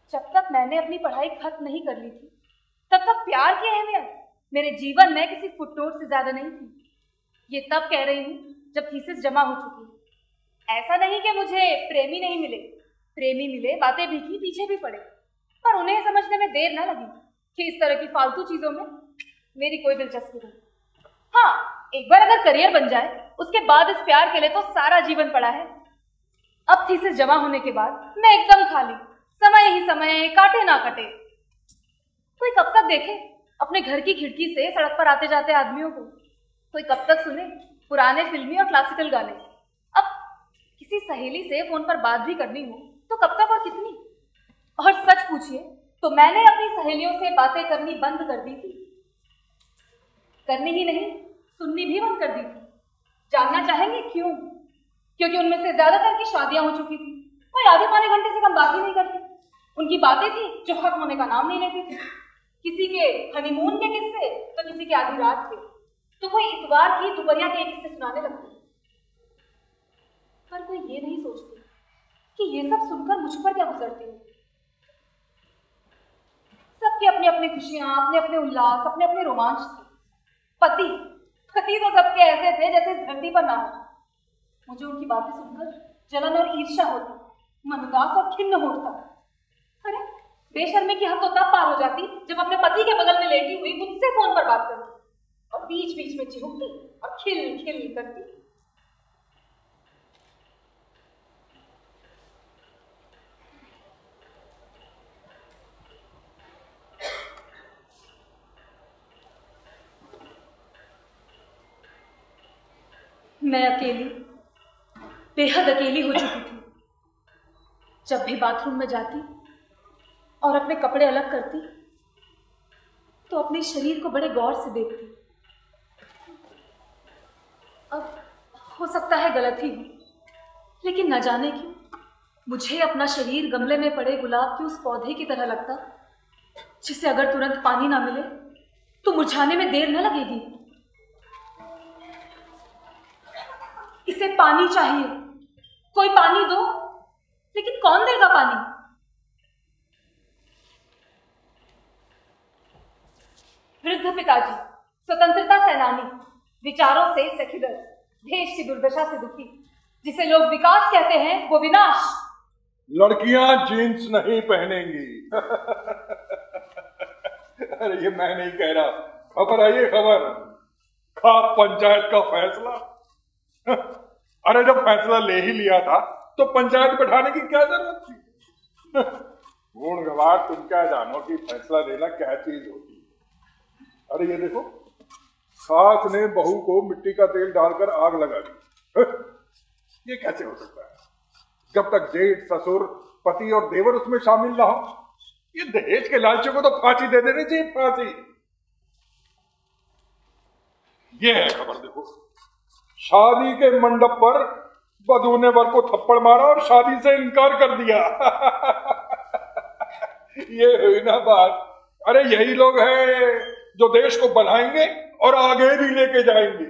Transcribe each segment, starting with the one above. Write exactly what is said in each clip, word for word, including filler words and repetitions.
जब तक मैंने अपनी पढ़ाई खत्म नहीं कर ली थी तब तक प्यार की अहमियत मेरे जीवन में किसी फुटनोट से ज्यादा नहीं थी। ये तब कह रही हूँ जब थीसिस जमा हो चुकी। ऐसा नहीं कि मुझे प्रेमी नहीं मिले, प्रेमी मिले, बातें भी की, पीछे भी पड़े, पर उन्हें समझने में देर ना लगी कि इस तरह की फालतू चीजों में मेरी कोई दिलचस्पी नहीं। हाँ, एक बार अगर करियर बन जाए उसके बाद इस प्यार के लिए तो सारा जीवन पड़ा है। अब थीसिस जमा होने के बाद मैं एकदम खाली, समय ही समय, काटे ना कटे। कोई कब तक देखे अपने घर की खिड़की से सड़क पर आते जाते आदमियों को? कोई कब तक सुने पुराने फिल्मी और क्लासिकल गाने? अब किसी सहेली से फोन पर बात भी करनी हो तो कब तक और कितनी? और सच पूछिए तो मैंने अपनी सहेलियों से बातें करनी बंद कर दी थी। करनी ही नहीं, सुननी भी बंद कर दी थी। जानना चाहेंगे क्यों? क्योंकि उनमें से ज्यादातर की शादियां हो चुकी थी। कोई आधे पौने घंटे से कम बात ही नहीं करती। उनकी बातें थी जो खत्म होने का नाम नहीं लेती थी। किसी के हनीमून के किस्से तो किसी के आधी रात के, तो कोई इतवार की दोपहरिया के किस्से सुनाने लगती। पर कोई ये नहीं सोचती कि ये सब सुनकर मुझ पर क्या गुजरती है। सबकी अपनी अपनी खुशियां, अपने अपने उल्लास, अपने अपने रोमांच थे। पति पति तो सबके ऐसे थे जैसे इस धरती पर ना हो। मुझे उनकी बातें सुनकर जलन और ईर्ष्या होती, मन उदास और खिन्न होता। अरे बेशर्मी की हद तो तब पार हो जाती जब अपने पति के बगल में लेटी हुई मुझसे फोन पर बात करती और बीच बीच में चिहुकती और खिल खिल करती। मैं अकेली, बेहद अकेली हो चुकी थी। जब भी बाथरूम में जाती और अपने कपड़े अलग करती तो अपने शरीर को बड़े गौर से देखती। अब हो सकता है गलत ही हो, लेकिन न जाने क्यों मुझे अपना शरीर गमले में पड़े गुलाब के उस पौधे की तरह लगता जिसे अगर तुरंत पानी ना मिले तो मुरझाने में देर न लगेगी। इसे पानी चाहिए, कोई पानी दो, लेकिन कौन देगा पानी? वृद्ध पिताजी, स्वतंत्रता सेनानी, विचारों से सखीदर, देश की दुर्दशा से दुखी, जिसे लोग विकास कहते हैं वो विनाश। लड़कियां जीन्स नहीं पहनेंगी। अरे ये मैं नहीं कह रहा, खबर आई है खबर। खाप पंचायत का फैसला। अरे जब फैसला ले ही लिया था तो पंचायत बैठाने की क्या जरूरत थी? गुण गवार तुम क्या जानो कि फैसला लेना क्या चीज होती है। अरे ये देखो, सास ने बहू को मिट्टी का तेल डालकर आग लगा दी। ये कैसे हो सकता है? जब तक जेठ, ससुर, पति और देवर उसमें शामिल ना हो, ये दहेज के लालची को तो फांसी दे देनी चाहिए, फांसी। ये है खबर, देखो। शादी के मंडप पर वधू ने वर को थप्पड़ मारा और शादी से इनकार कर दिया। ये हुई ना बात। अरे यही लोग हैं जो देश को बनाएंगे और आगे भी लेके जाएंगे,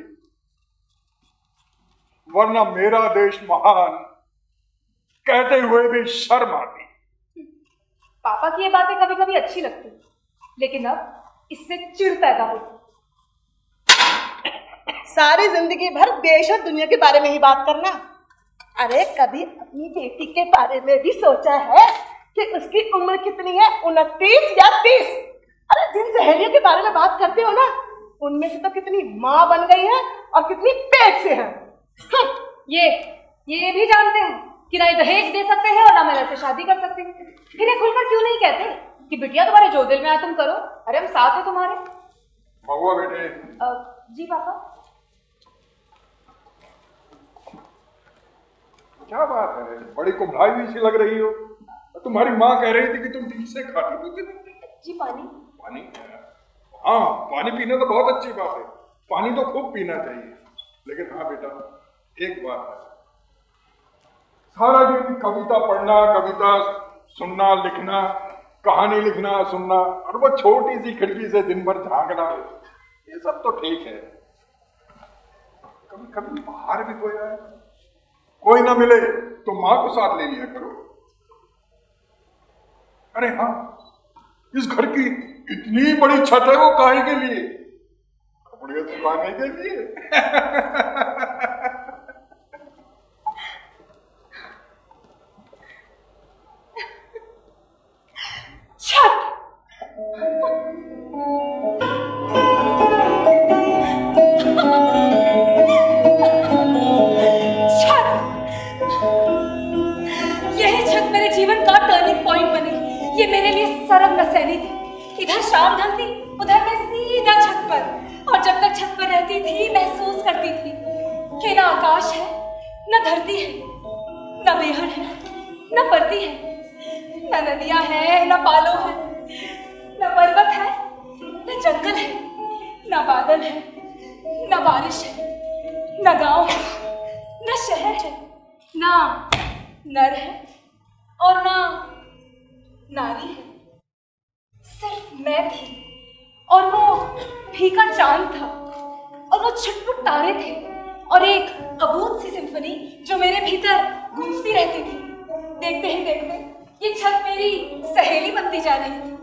वरना मेरा देश महान कहते हुए भी शर्म आती। पापा की ये बातें कभी कभी अच्छी लगती, लेकिन अब इससे चिढ़ पैदा होती। सारी जिंदगी भर देश और दुनिया के बारे में ही बात करना। अरे कभी अपनी बेटी के बारे में भी सोचा है कि उसकी उम्र कितनी है? उनतीस या तीस? अरे जिन सहेलियों के बारे में बात करते हो ना, उनमें से तो कितनी माँ बन गई है और कितनी पेट से है। ये ये भी जानते हैं कि ना ही दहेज दे सकते हैं और ना मैं ऐसे शादी कर सकती हूँ। फिर ये खुलकर क्यों नहीं कहते कि बिटिया तुम्हारे जो दिल में आए तुम करो? अरे हम साथ हैं तुम्हारे। महुआ बेटे। जी पापा। क्या बात है, बड़ी कुम्भलाई हुई सी लग रही हो। तुम्हारी माँ कह रही थी कि तुम ठीक से खाती पीती नहीं। जी पानी। पानी? हाँ, पानी पीना तो बहुत अच्छी बात है, पानी तो खूब पीना चाहिए। लेकिन हाँ बेटा, एक बात है, सारा दिन कविता पढ़ना, कविता सुनना, लिखना, कहानी लिखना, सुनना, और वो छोटी सी खिड़की से दिन भर झांकना, ये सब तो ठीक है। कभी कभी बाहर भी कोई आए, कोई ना मिले तो माँ को साथ ले लिया करो। अरे हाँ, इस घर की इतनी बड़ी छत है वो काहे के लिए? कपड़े सुखाने के लिए। छत जीवन का टर्निंग पॉइंट बनी। ये मेरे लिए सरग नसैनी थी। इधर शाम ढलती, उधर मैं सीधा छत पर, और जब तक छत पर रहती थी महसूस करती थी कि ना आकाश है, न धरती है, न बेहड़ है, न परती है, न नदियां है, न पालो है, न पर्वत है, न जंगल है, न बादल है, न बारिश है, न गांव है, न शहर है, ना नर है और ना नारी है। सिर्फ मैं थी और वो फीका चांद था और वो छटपट तारे थे और एक अबूझ सी सिम्फनी जो मेरे भीतर गूंजती रहती थी। देखते ही देखते ये छत मेरी सहेली बनती जा रही थी।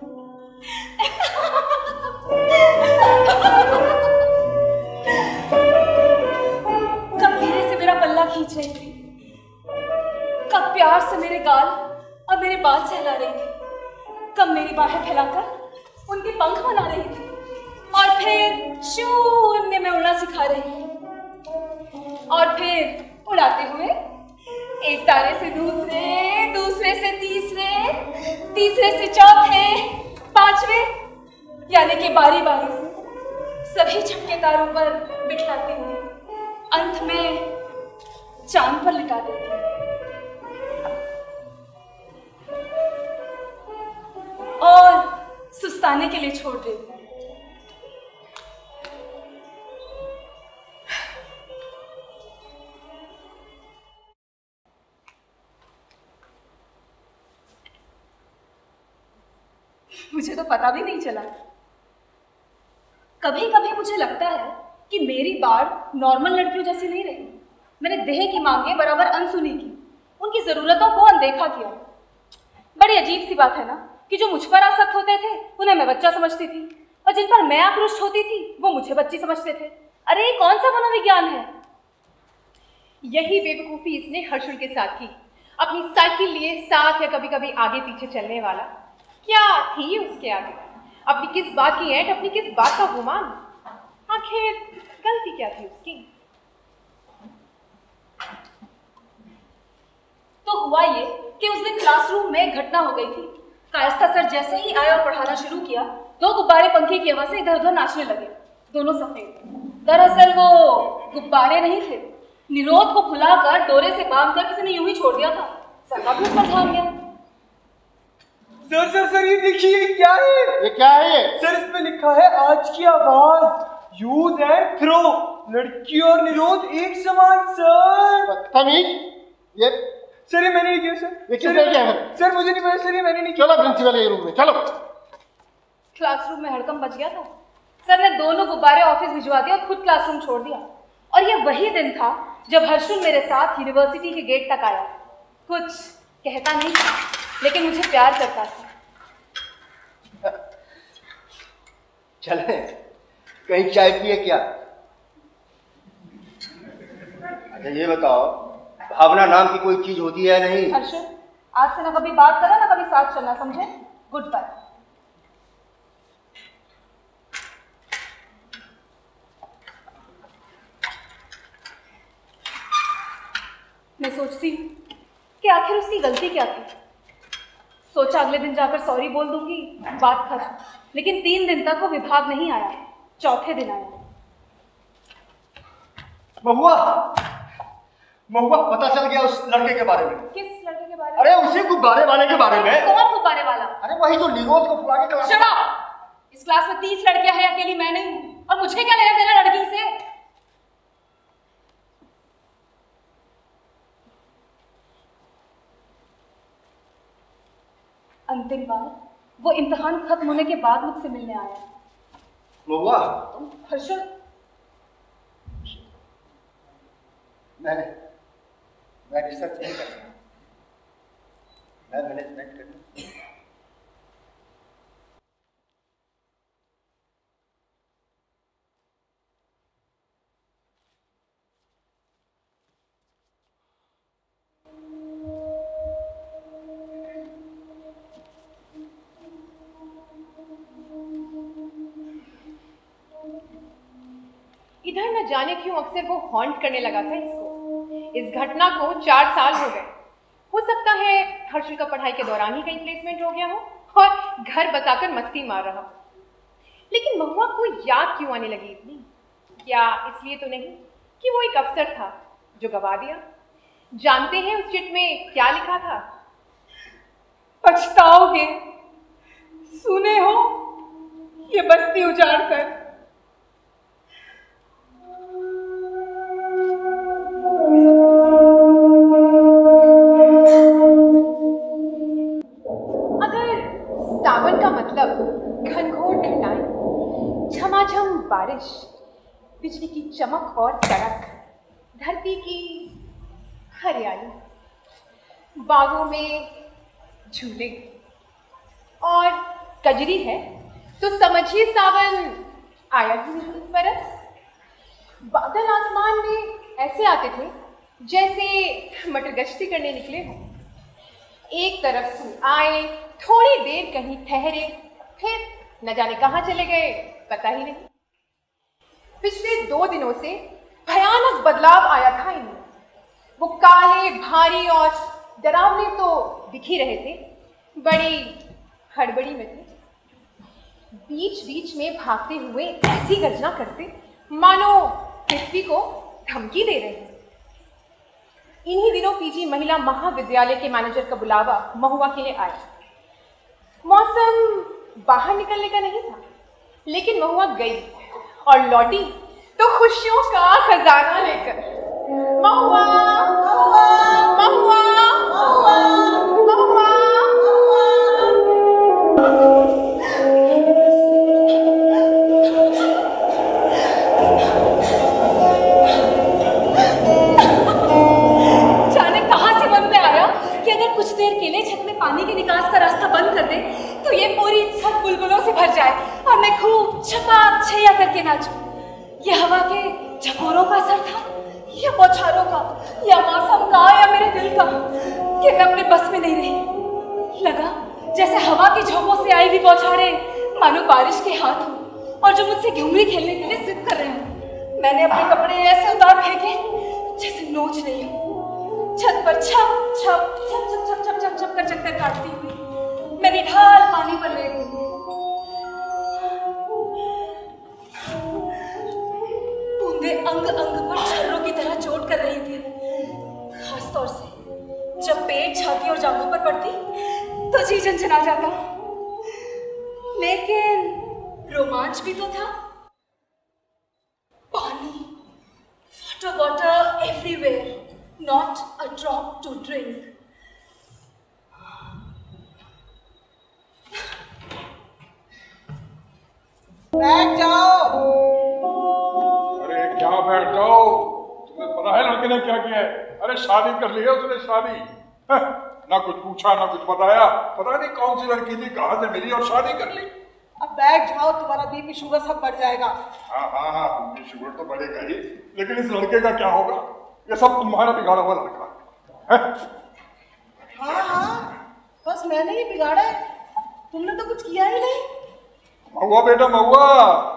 कब धीरे से मेरा पल्ला खींच रही थी, कब प्यार से मेरे गाल और मेरे बाल सहला रही थी, कब मेरी बाहें फैलाकर उनके पंख बना रही थी और फिर शून्य में उड़ना सिखा रही थी और फिर उड़ाते हुए एक तारे से दूसरे, दूसरे से तीसरे, तीसरे से चौथे, पांचवें, यानी कि बारी बारी से सभी छक्के तारों पर बिठलाते हुए अंत में चांद पर लिटा देती है और सुस्ताने के लिए छोड़ देती है। मुझे तो पता भी नहीं चला। कभी कभी मुझे लगता है कि मेरी बात नॉर्मल लड़कियों जैसी नहीं रही। मैंने देह की मांगे बराबर अनसुनी की, उनकी जरूरतों को अनदेखा किया। बड़ी अजीब सी बात है ना कि जो मुझ पर आसक्त होते थे उन्हें मैं बच्चा समझती थी और जिन पर मैं आक्रोशित होती थी वो मुझे बच्ची समझते थे। अरे ये कौन सा मनोविज्ञान है? यही बेवकूफ़ी इसने हर्षुल के साथ की। अपनी साइकिल लिए साथ या कभी कभी आगे पीछे चलने वाला। क्या थी उसके आगे? अपनी किस बात की ऐंठ, अपनी किस बात का गुमान? आखिर गलती क्या थी उसकी? तो हुआ ये कि उस दिन क्लासरूम में एक घटना हो गई थी। कायस्था सर जैसे ही आए और पढ़ाना शुरू किया, दो गुब्बारे पंखे की हवा से इधर उधर नाचने लगे, दोनों सफेद। दरअसल वो गुब्बारे नहीं थे, निरोध को फुलाकर डोरे से बांधकर किसी ने यूं ही छोड़ दिया था। सर का भी उस पर ध्यान गया। सर सर सर ये देखिए, ये क्या है? ये क्या है ये? सर इसमें लिखा है आज की आवाज यूज एंड थ्रो, लड़की और निरोध एक समान। सर बदतमीज! ये सर ये मैंने नहीं किया सर। ये किसने किया है? सर मुझे नहीं पता सर, ये मैंने नहीं किया। चलो प्रिंसिपल के रूम में चलो। क्लासरूम में हड़कंप बच गया था। सर ने दोनों गुब्बारे ऑफिस भिजवा दिया और खुद क्लासरूम छोड़ दिया। और ये वही दिन था जब हर्षुल मेरे साथ यूनिवर्सिटी के गेट तक आया। कुछ कहता नहीं था लेकिन मुझे प्यार करता था। चले कहीं चाय पिए क्या? अच्छा ये बताओ, भावना नाम की कोई चीज होती है नहीं? हर्षुल आज से ना कभी बात करना ना कभी साथ चलना, समझे? Goodbye. मैं सोचती हूँ कि आखिर उसकी गलती क्या थी। सोचा अगले दिन जाकर सॉरी बोल दूंगी, बात खत्म। लेकिन तीन दिन तक वो विभाग नहीं आया। चौथे दिन आया। महुआ, महुआ पता चल गया उस लड़के के बारे में। किस लड़के के बारे में? अरे उसी गुब्बारे वाले के बारे में। कौन गुब्बारे वाला? अरे वही जो निरोध को फुला के क्लास। Shut up! इस क्लास में तीस लड़कियां हैं, अकेली मैं नहीं हूं। और मुझे क्या लेना देना लड़की से? अंतिम बार वो इम्तिहान खत्म होने के बाद मुझसे मिलने आया। महुआ, हर्षुल मैं मैं रिसर्च नहीं करता, मैं मैनेजमेंट करता। इधर न जाने क्यों अक्सर वो हॉन्ट करने लगा था इसको। इस घटना को चार साल हो गए। हो सकता है हर्षल का पढ़ाई के दौरान ही कहीं प्लेसमेंट हो गया हो और घर बसाकर मस्ती मार रहा हो। लेकिन महुआ को याद क्यों आने लगी इतनी? क्या इसलिए तो नहीं कि वो एक अफसर था जो गवा दिया? जानते हैं उस चिट में क्या लिखा था? पछताओगे, सुने हो, ये बस्ती उजाड़ कर। अगर सावन का मतलब घनघोर घटाएं, झमाझम बारिश, बिजली की चमक और तड़क, धरती की हरियाली, बागों में झूले और कजरी है, तो समझिए सावन आया ही नहीं इस बरस। बादल आसमान में ऐसे आते थे जैसे मटर गश्ती करने निकले हों। एक तरफ से आए, थोड़ी देर कहीं ठहरे, फिर न जाने कहाँ चले गए, पता ही नहीं। पिछले दो दिनों से भयानक बदलाव आया था इनमें। वो काले, भारी और डरावने तो दिख ही रहे थे, बड़ी हड़बड़ी में थे। बीच बीच में भागते हुए ऐसी गर्जना करते मानो पृथ्वी को धमकी दे रहे हैं। इन्हीं दिनों पीजी महिला महाविद्यालय के मैनेजर का बुलावा महुआ के लिए आया। मौसम बाहर निकलने का नहीं था, लेकिन महुआ गई और लौटी तो खुशियों का खजाना लेकर। महुआ, महुआ, महुआ, महुआ। जाने कहाँ से मन में आया कि अगर कुछ देर के लिए छत में पानी के निकास का रास्ता बंद कर दे तो ये पूरी छत बुलबुलों से भर जाए और मैं खूब छपाक छैया करके नाचूं। ये हवा के झकोरों का असर था, या बौछारों का, या मौसम का, या मेरे दिल का, कि मैं अपने बस में नहीं रही। लगा जैसे हवा की झोंकों से आई हुई बौछारें मानो बारिश के हाथ हो और जो मुझसे घुमरी खेलने के लिए जिद कर रहे हो। मैंने अपने कपड़े ऐसे उतार फेंके जैसे नोच रही हूँ। छत पर छप छप छप छप छप छप छप छप कर चक्कर काटती हुई मेरी ढाल पानी पर ले गई। बूंदे अंग अंग पर छर्रों की तरह चोट कर रही थी, खासतौर से जब पेट, छाती और जांघों पर पड़ती तो जी झंझना जाता। लेकिन रोमांच भी तो था। पानी, water, water everywhere, not a drop to drink. बैठ जाओ। अरे क्या बैठ जाओ, तुम्हें पता है लड़के ने क्या किया है? अरे शादी कर ली है उसने, शादी। ना कुछ पूछा ना कुछ बताया, पता नहीं कौन सी लड़की थी, कहाँ से मिली और शादी कर ली। अब बैठ जाओ, तुम्हारा बीपी शुगर सब बढ़ जाएगा। हाँ हाँ हाँ, बीपी शुगर तो बढ़ेगा ही, लेकिन इस लड़के का क्या होगा? ये सब तुम्हारा बिगाड़ा हुआ लड़का है। हाँ हाँ, बस मैंने ही बिगाड़ा है, तुमने तो कुछ किया ही नहीं। महुआ बेटा, महुआ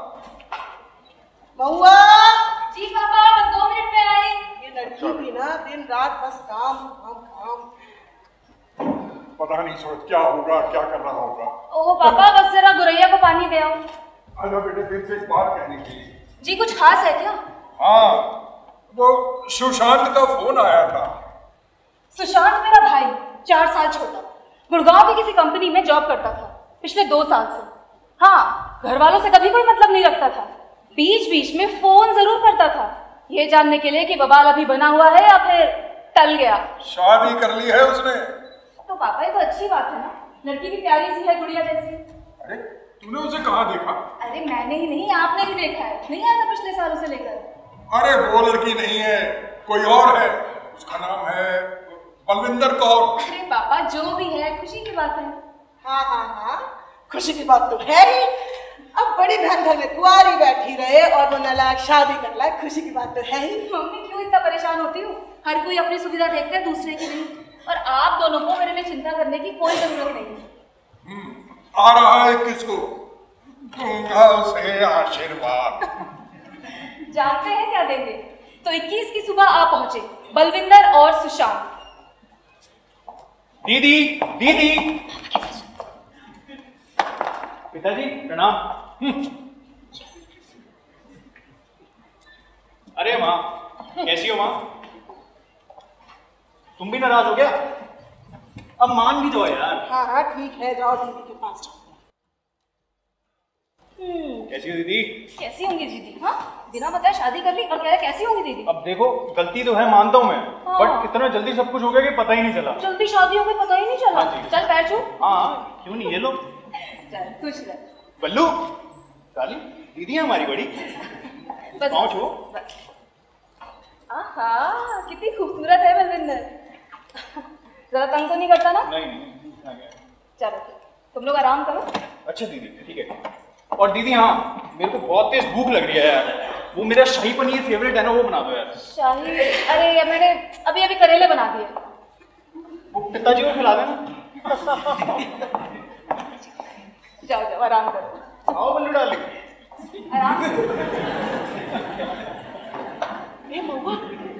महुआ। जी पापा, बस दो मिनट में आए। ये लड़की भी ना दिन रात बस काम काम काम। पता नहीं सोच क्या होगा, क्या कर रहा होगा। ओह पापा, बस जरा गुरैया को पानी दे आओ। अरे बेटे, फिर से एक बात कहनी थी। जी कुछ खास है क्या? हाँ, वो सुशांत का फोन आया था। सुशांत मेरा भाई, चार साल छोटा, गुड़गांव की किसी कंपनी में जॉब करता था पिछले दो साल से। हाँ, घर वालों से कभी कोई मतलब नहीं रखता था, बीच बीच में फोन जरूर करता था ये जानने के लिए कि बवाल अभी बना हुआ है या फिर टल गया। शादी कर ली है उसने। तो पापा ये तो अच्छी बात है ना, लड़की भी प्यारी सी है, गुड़िया जैसी। अरे तूने उसे कहाँ देखा? अरे मैंने ही नहीं, आपने भी देखा है, नहीं आया था पिछले सालों से लेकर। अरे वो लड़की नहीं है, कोई और है, उसका नाम है बलविंदर कौर। अरे पापा जो भी है, खुशी की बात है। हाँ हाँ हाँ, खुशी की बात तो है ही। अब बड़ी बहन घर में कुंवारी बैठी रहे और वो नालायक शादी कर लाए, खुशी की बात तो है ही। मम्मी क्यों इतना परेशान होती हूँ? हर कोई अपनी सुविधा देखता है, दूसरे की नहीं। और आप दोनों को मेरे लिए चिंता करने की कोई जरूरत नहीं। आ रहा है किसको? दूंगा उसे आशीर्वाद। जानते हैं क्या देंगे? तो इक्कीस की सुबह आ पहुंचे बलविंदर और सुशांत। दीदी, दीदी। पिताजी प्रणाम। अरे माँ, कैसी हो माँ? तुम भी नाराज हो गया? अब मान भी जाओ यार। हाँ हाँ ठीक है, जाओ दीदी के पास जाओ। कैसी हो दीदी? कैसी होंगी दीदी? हाँ, बिना बताए शादी कर ली और कह रहे कैसी होंगी दीदी? अब देखो, गलती तो है, मानता हूँ मैं, हाँ। बट इतना जल्दी सब कुछ हो गया कि पता ही नहीं चला। जल्दी शादी हो गई, पता ही नहीं चला। हाँ जी। चल पैर छू। हाँ, क्यों नहीं, ये लो। चल खुश रह। बल्लू, काली, दीदी है हमारी बड़ी। बस पाँव छू। बस। आहा, कितनी खूबसूरत है बलविंदर। ज्यादा तंग तो नहीं करता ना? नहीं नहीं, आ गया। चलो तुम लोग आराम करो। अच्छा दीदी, ठीक है। और दीदी हाँ, मेरे को बहुत तेज भूख लग रही है यार, वो मेरा शाही पनीर फेवरेट है ना, वो बना दो यार। शाही? अरे यार मैंने अभी अभी करेले बना दिए। वो पिताजी को खिला देना। जाओ जाओ आराम करो। आओ बल्लू डार्लिंग। आराम से। ए महुआ,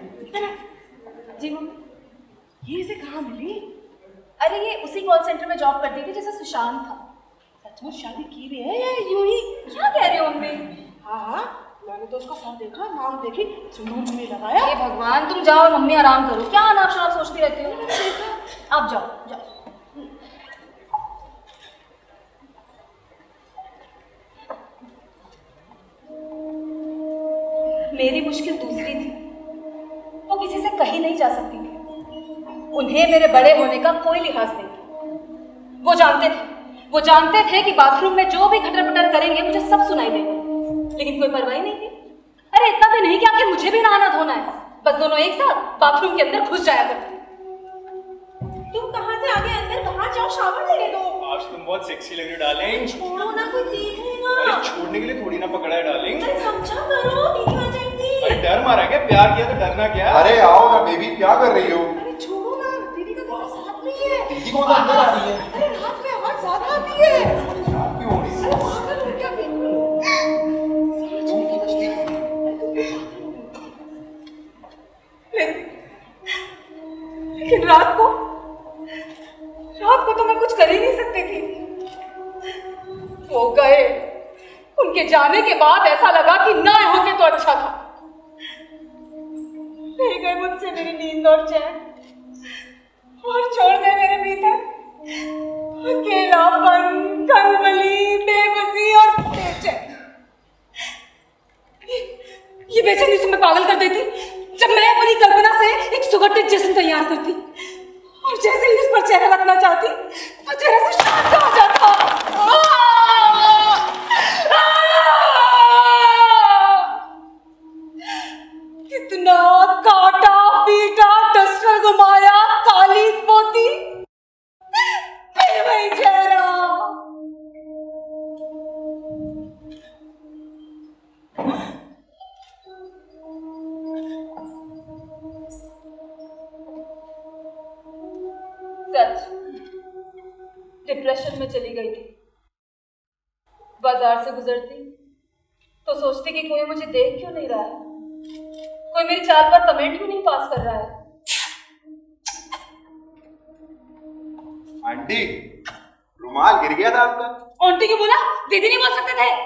जी मम्मी। ये इसे कहाँ मिली? अरे ये उसी कॉल सेंटर में जॉब करती थी जैसे सुशांत था। सचमुच शादी की भी है या यूं ही? क्या कह रही हो मम्मी? हाँ हाँ, मैंने तो उसका सर देखा, नाम देखी, सिंदूर में लगाया। हे भगवान, तुम जाओ मम्मी आराम करो। क्या अनाप शनाप सोचती रहती हो? आप जाओ जाओ। मेरी मुश्किल दूसरी थी, वो किसी से कही नहीं जा सकती थी। उन्हें मेरे बड़े होने का कोई लिहाज नहीं था। वो जानते थे वो जानते थे कि बाथरूम में जो भी खटर पटर करेंगे मुझे सब सुनाई देगा, लेकिन कोई परवाही नहीं थी। अरे इतना भी नहीं कि आखिर मुझे भी नहाना धोना है, बस दोनों एक साथ बाथरूम के अंदर घुस जाया करते। तुम कहाँ से आगे अंदर, कहाँ जाओ, शावर ले लो। आज तुम बहुत सेक्सी लग रही हो डार्लिंग। छोड़ो ना, कोई देखेगा। अरे छोड़ने के लिए थोड़ी ना पकड़ा है डार्लिंग। अरे समझा करो, दीदी आ जाएंगी। अरे डर मारा क्या? प्यार किया तो डरना क्या? अरे आओ ना बेबी, क्या कर रही हो? अरे छोड़ो ना, दीदी का तो साथ नहीं है। दीदी को तो अंदर आ रही है। अरे रात में आवाज ज्यादा आती है। क्यों हो रही है? अरे पागल हो क्या? लेकिन रात को रात को तो मैं कुछ कर ही नहीं सकती थी। वो गए, उनके जाने के बाद ऐसा लगा कि ना होते तो अच्छा था। ले गए मुझसे मेरी नींद और चैन, और छोड़ गए मेरे भीतर अकेलापन, खलबली, बेबसी और बेचैनी। ये, ये बेचैनी तुम्हें पागल कर देती जब मैं अपनी कल्पना से एक सुगठित जिस्म तैयार करती और जैसे ही उस पर चेहरा रखना चाहती तो चेहरे से शांत आ जाता। कितना काटा पीटा, डस्टर घुमाया, काली पोती, फिर वही चेहरा। सच, डिप्रेशन में चली गई थी। बाजार से गुजरती तो सोचती कि कोई मुझे देख क्यों नहीं रहा है, कोई मेरी चाल पर कमेंट क्यों नहीं पास कर रहा है। आंटी, रुमाल गिर गया था आपका। आंटी क्यों बोला? दीदी नहीं बोल सकते थे।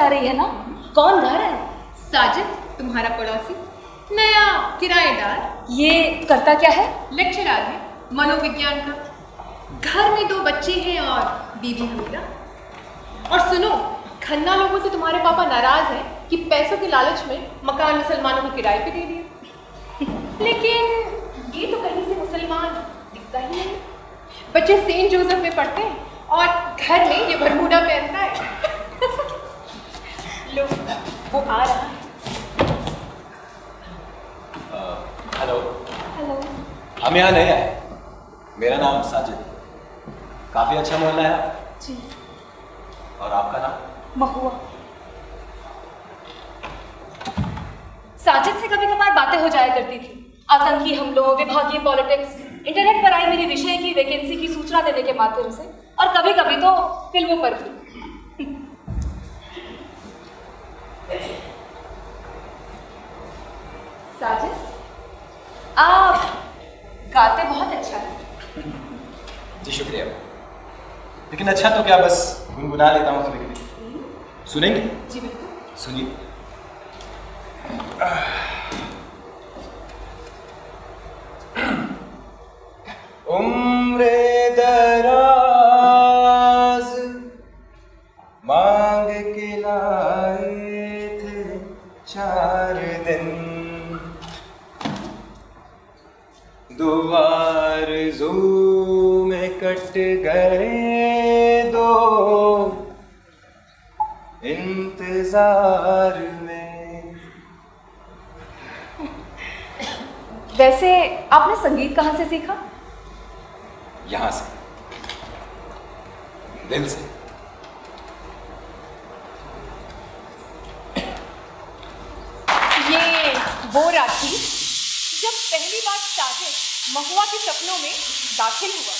आ रही है ना? कौन गा रहा है? साजिद, तुम्हारा पड़ोसी, नया किराएदार। ये करता क्या है? लेक्चरर है मनोविज्ञान का। घर में दो बच्चे हैं और बीवी हमीरा। और सुनो, खन्ना लोगों से तुम्हारे पापा नाराज हैं कि पैसों के लालच में मकान मुसलमानों को किराए पे दे दिए। लेकिन ये तो कहीं से मुसलमान दिखता ही नहीं। बच्चे सेंट जोसेफ में पढ़ते हैं और घर में ये बरमूडा पहनता है। लो, वो आ रहा है। हेलो। हेलो। हम यहाँ नए आए। मेरा नाम साजिद। काफी अच्छा मोहल्ला है जी। और आपका नाम? महुआ। साजिद से कभी कभार बातें हो जाया करती थी। आतंकी हमलों, विभागीय पॉलिटिक्स, इंटरनेट पर आई मेरी विषय की वैकेंसी की सूचना देने के माध्यम से, और कभी कभी तो फिल्मों पर भी। साजिद, आप गाते बहुत अच्छा है। जी शुक्रिया। लेकिन अच्छा तो क्या, बस गुनगुना लेता हूँ कभी कभी। सुनेंगे? जी बिल्कुल। सुनिए। उम्रे दराज मांग के लाए थे चार दिन, दो आरज़ू में कट गए दो इंतजार में। वैसे आपने संगीत कहाँ से सीखा? यहाँ से, दिल से। ये वो रात थी जब पहली बार साजिद महुआ के सपनों में दाखिल हुआ।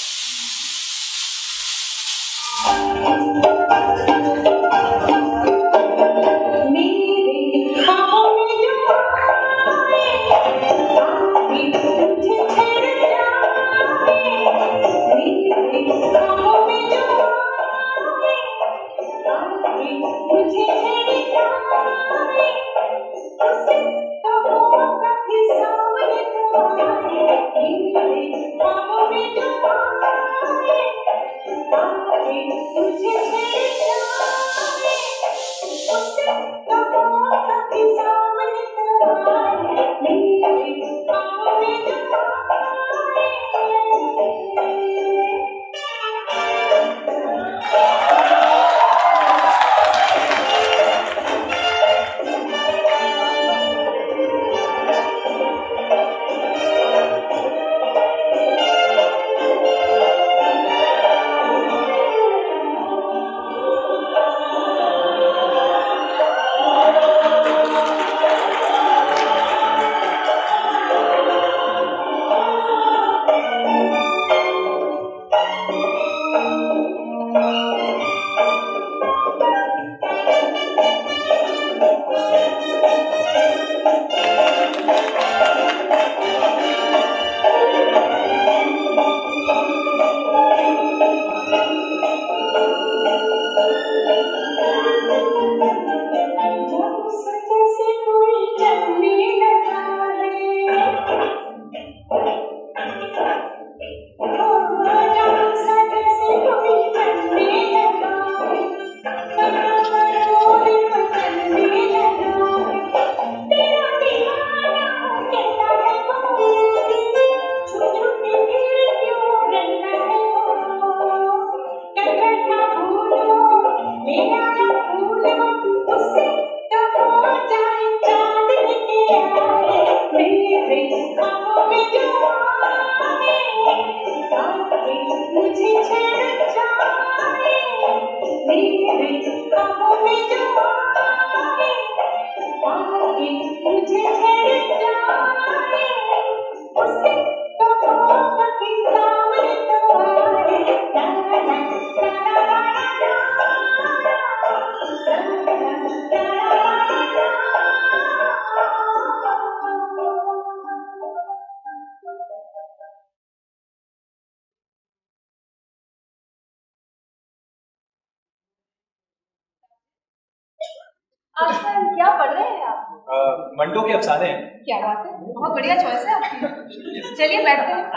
आजकल क्या पढ़ रहे हैं आप? मंटो के अफसाने हैं। क्या बात है, बहुत बढ़िया चॉइस है आपकी। चलिए बैठते हैं।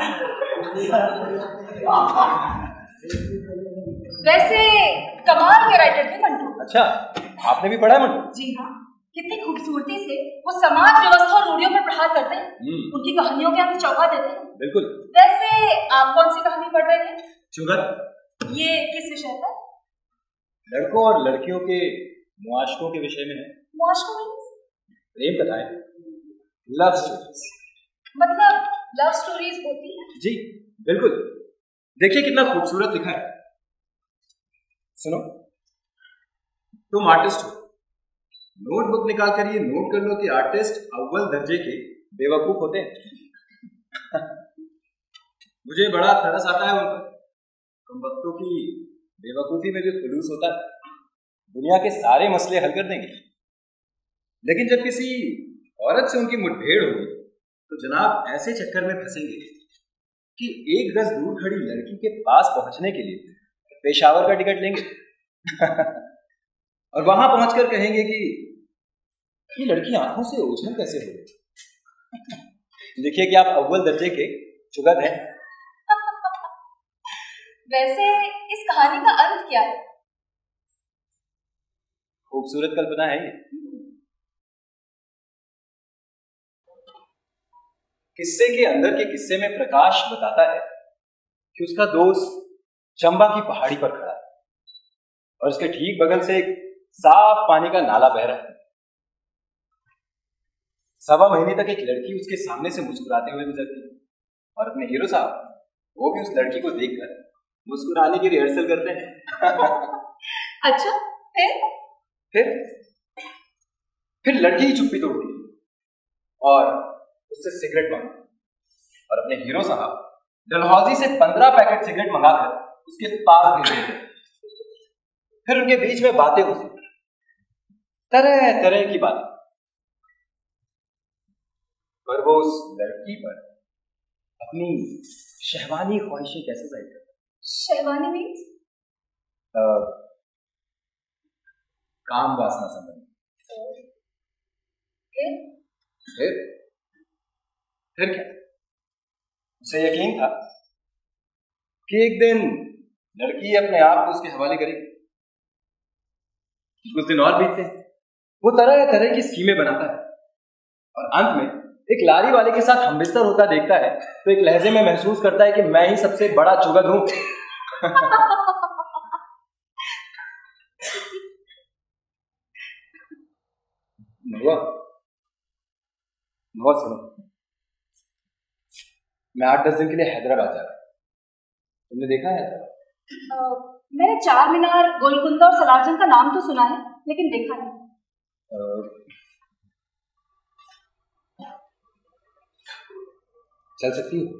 वैसे कमाल के राइटर थे मंटो। अच्छा, आपने भी पढ़ा है मंटो? जी हाँ, कितनी खूबसूरती से वो समाज व्यवस्था और रूढ़ियों पर प्रहार करते हैं, उनकी कहानियों के अंदर चौका देते हैं। बिल्कुल। वैसे आप कौन सी कहानी पढ़ रहे हैं? चुगत। ये किस विषय पर? लड़कों और लड़कियों के मुआशकों के विषय में है। मुआशकों में? प्रेम कथाएं, लव स्टोरीज। मतलब लव स्टोरीज होती है? जी बिल्कुल। देखिए कितना खूबसूरत लिखा है। सुनो, तुम आर्टिस्ट हो, नोटबुक निकाल कर ये नोट कर लो कि आर्टिस्ट अव्वल दर्जे के बेवकूफ होते हैं। मुझे बड़ा तरस आता है उन पर। तुम वक्तों की बेवकूफी में भी खुलूस होता है। दुनिया के सारे मसले हल कर देंगे, लेकिन जब किसी औरत से उनकी मुठभेड़ होगी तो जनाब ऐसे चक्कर में फंसेंगे कि एक गज दूर खड़ी लड़की के पास पहुंचने के लिए पेशावर का टिकट लेंगे और वहां पहुंचकर कहेंगे कि ये लड़की आंखों से ओझल कैसे हो गई। देखिए कि आप अव्वल दर्जे के चुगत हैं। वैसे इस कहानी का अंत क्या है? खूबसूरत कल्पना है ये। किस्से के अंदर के किस्से में प्रकाश बताता है कि उसका दोस्त चंबा की पहाड़ी पर खड़ा है और उसके ठीक बगल से एक साफ पानी का नाला बह रहा है। सवा महीने तक एक लड़की उसके सामने से मुस्कुराते हुए गुजरती है और अपने हीरो साहब वो भी उस लड़की को देखकर मुस्कुराने की रिहर्सल करते हैं। अच्छा, फिर फिर फिर लड़की ही चुप्पी तोड़ती है और उससे सिगरेट मांगती और अपने हीरो साहब डलहौजी से पंद्रह पैकेट सिगरेट मंगाकर उसके पास भेज देते हैं। फिर उनके बीच में बातें होती, तरह तरह की बातें, पर वो उस लड़की पर अपनी शहवानी ख्वाहिशें कैसे जाहिर करता है? शहवानी मीन्स? काम वासना संबंधी। फिर फिर फिर क्या? उसे यकीन था कि एक दिन लड़की अपने आप को उसके हवाले करेगी। कुछ दिन और बीतते हैं, वो तरह तरह की स्कीमें बनाता है और अंत में एक लारी वाले के साथ हमबिस्तर होता देखता है तो एक लहजे में महसूस करता है कि मैं ही सबसे बड़ा चुगत हूं। नहुआ, नहुआ सुनो, मैं आठ दस दिन के लिए हैदराबाद जा रहा हूं। तुमने देखा है हैदराबाद? मैंने चार मीनार, गोलकुंडा और सलारजंग का नाम तो सुना है, लेकिन देखा नहीं। चल सकती हो?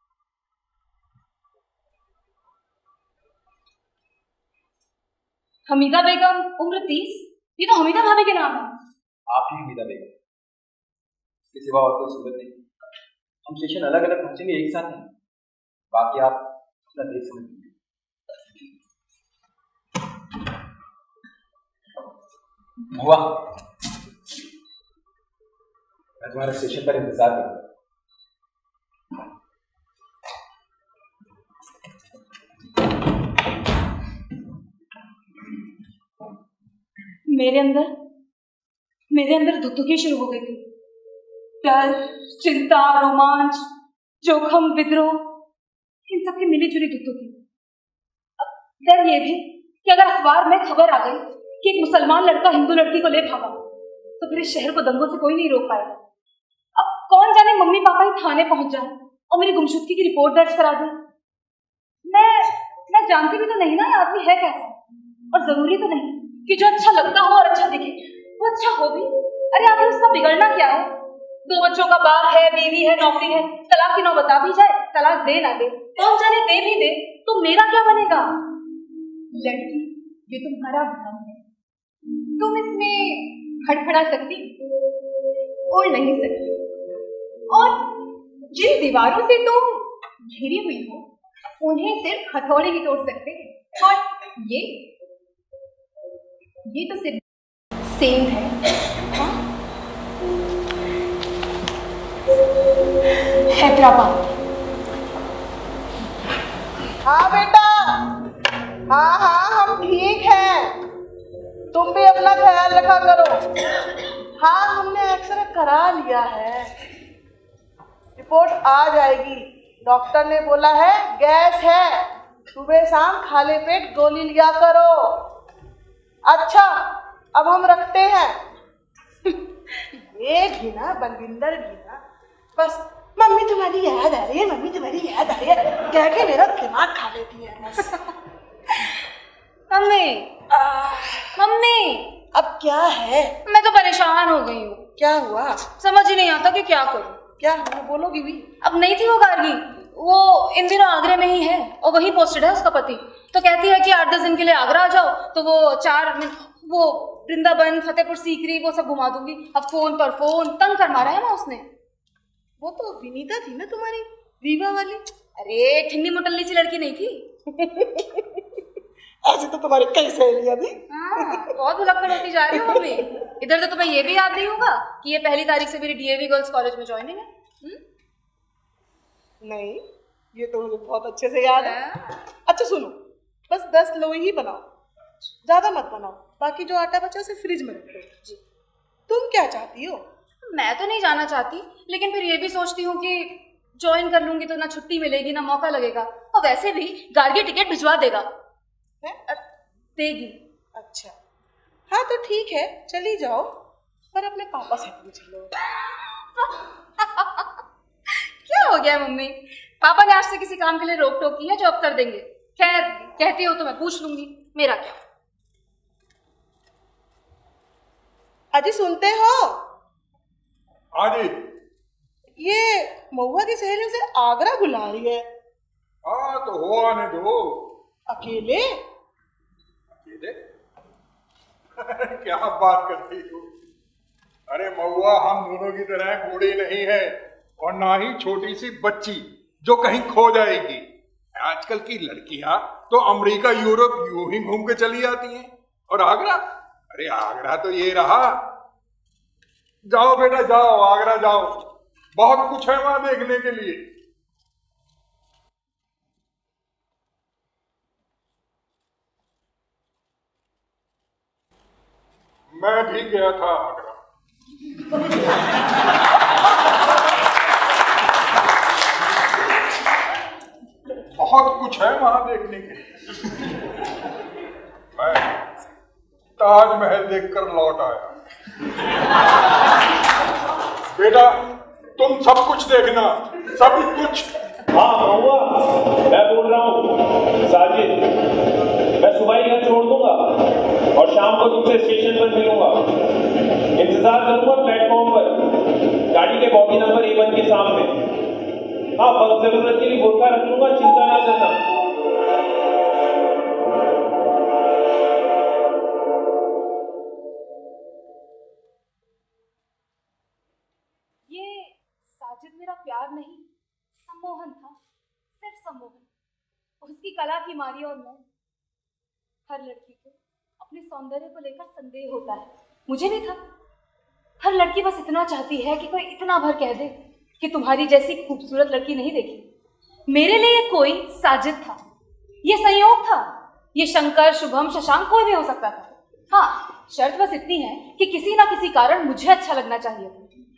हमीदा बेगम, उम्र तीस। ये तो हमीदा भाभी के नाम है। आप ही हमीदा बेगम, इसके सिवा और कोई सूरत नहीं। हम स्टेशन अलग अलग पहुंचेंगे, एक साथ नहीं। बाकी आप अपना देख समझ। हुआ, मैं तुम्हारे स्टेशन पर इंतजार करूंगा। मेरे अंदर मेरे अंदर धुकधुकी शुरू हो गई थी। डर, चिंता, रोमांच, जोखम, विद्रोह, इन सबकी मिली जुली धुकधुकी। डर ये भी कि अगर अखबार में खबर आ गई कि एक मुसलमान लड़का हिंदू लड़की को ले भागा तो फिर इस शहर को दंगों से कोई नहीं रोक पाएगा। अब कौन जाने मम्मी पापा ही थाने पहुंच जाए और मेरी गुमशुदगी की रिपोर्ट दर्ज करा दें। मैं मैं जानती भी तो नहीं ना ये आदमी है कैसा, और जरूरी तो नहीं कि जो अच्छा लगता हो और अच्छा दिखे वो अच्छा हो भी। अरे आखिर उसका बिगड़ना क्या है? दो बच्चों का बाप है, बीवी है, नौकरी है, तलाक की नौबत आ भी जाए, तलाक दे ना दे, कौन जाने दे भी दे तो मेरा क्या बनेगा? लड़की, ये तुम्हारा भ्रम है। तुम इसमें खड़खड़ा सकती, उड़ नहीं सकती, और जिन दीवारों से तुम घिरी हुई हो उन्हें सिर्फ हथौड़े ही तोड़ सकते हैं। और ये ये तो सिर्फ सेम है। हाँ? हैदराबाद। हाँ बेटा, हाँ हाँ हम ठीक हैं, तुम भी अपना ख्याल रखा करो। हाँ हमने एक्सरे करा लिया है, रिपोर्ट आ जाएगी। डॉक्टर ने बोला है गैस है, सुबह शाम खाली पेट गोली लिया करो। अच्छा अब हम रखते हैं। ये भी ना बलविंदर भी ना बस मम्मी तुम्हारी याद आ रही है, मम्मी तुम्हारी याद आ रही है कह के मेरा दिमाग खा लेती है बस। मम्मी मम्मी अब क्या है? मैं तो परेशान हो गई हूँ। क्या हुआ? समझ ही नहीं आता कि क्या करूँ। क्या हुआ बोलोगी भी? अब नहीं थी वो गार्गी, वो इन दिनों आगरे में ही है और वही पोस्टेड है उसका पति। तो कहती है कि आठ दस दिन के लिए आगरा आ जाओ, तो वो चार वो वृंदावन फतेहपुर सीकरी वो सब घुमा दूंगी। अब फोन पर फोन तंग कर मारा है ना उसने। वो तो विनीता थी ना तुम्हारी रीवा वाली। अरे ठिन्नी मुटल्ली सी लड़की नहीं थी। ऐसी तो तुम्हारी कई सहेलियां थी। हाँ, बहुत भुलक्कड़ होती जा रही हो मम्मी। इधर तो तुम्हें ये भी याद नहीं होगा कि ये पहली तारीख से मेरी डीएवी गर्ल्स कॉलेज में ज्वाइनिंग है। हुँ? नहीं ये तो मुझे बहुत अच्छे से याद है। अच्छा सुनो, बस दस लोई ही बनाओ, ज्यादा मत बनाओ, बाकी जो आटा बचा उसे फ्रिज में रख दो। तुम क्या चाहती हो? मैं तो नहीं जाना चाहती, लेकिन फिर ये भी सोचती हूँ कि ज्वाइन कर लूंगी तो ना छुट्टी मिलेगी ना मौका लगेगा, और वैसे भी गार्गी टिकट भिजवा देगा है? देगी। अच्छा हाँ तो ठीक है चली जाओ, पर अपने पापा से पूछ लो। क्या हो गया मम्मी, पापा ने आज से किसी काम के लिए रोक टोक की है जो अब कर देंगे। खैर कहती हो तो मैं पूछ लूंगी, मेरा क्या। अजी सुनते हो? हाँ जी। ये महुआ की सहेली उसे आगरा बुला रही है। हाँ तो हो आने दो। अकेले? अकेले? क्या बात करती हो? अरे महुआ हम दोनों की तरह बूढ़ी नहीं है और ना ही छोटी सी बच्ची जो कहीं खो जाएगी। आजकल की लड़कियां तो अमेरिका यूरोप यूं ही घूम के चली आती हैं, और आगरा, अरे आगरा तो ये रहा। जाओ बेटा जाओ, आगरा जाओ, बहुत कुछ है वहां देखने के लिए। मैं भी गया था आगरा। बहुत कुछ है वहां देखने के लिए। मैं ताजमहल देखकर लौट आया। बेटा तुम सब कुछ देखना, सब कुछ। हाँ महुआ, मैं बोल रहा हूँ साजिद, मैं सुबह ही घर छोड़ दूंगा और शाम को तुमसे स्टेशन पर मिलूंगा। इंतजार करूंगा प्लेटफॉर्म पर, गाड़ी के बॉगी नंबर ए वन के सामने। हाँ वक्त जरूरत के लिए बोलता रख लूंगा, चिंता ना करना। ये साजिद मेरा प्यार नहीं, सम्मोहन था, सिर्फ सम्मोहन। उसकी कला की मारी और मैं। हर लड़की को अपने सौंदर्य को लेकर संदेह होता है, मुझे भी था। हर लड़की बस इतना चाहती है कि कोई इतना भर कह दे कि तुम्हारी जैसी खूबसूरत लड़की नहीं देखी। मेरे लिए कोई साजिद था, ये संयोग था। ये शंकर, शुभम, शशांक कोई भी हो सकता था। हाँ शर्त बस इतनी है कि किसी ना किसी कारण मुझे अच्छा लगना चाहिए।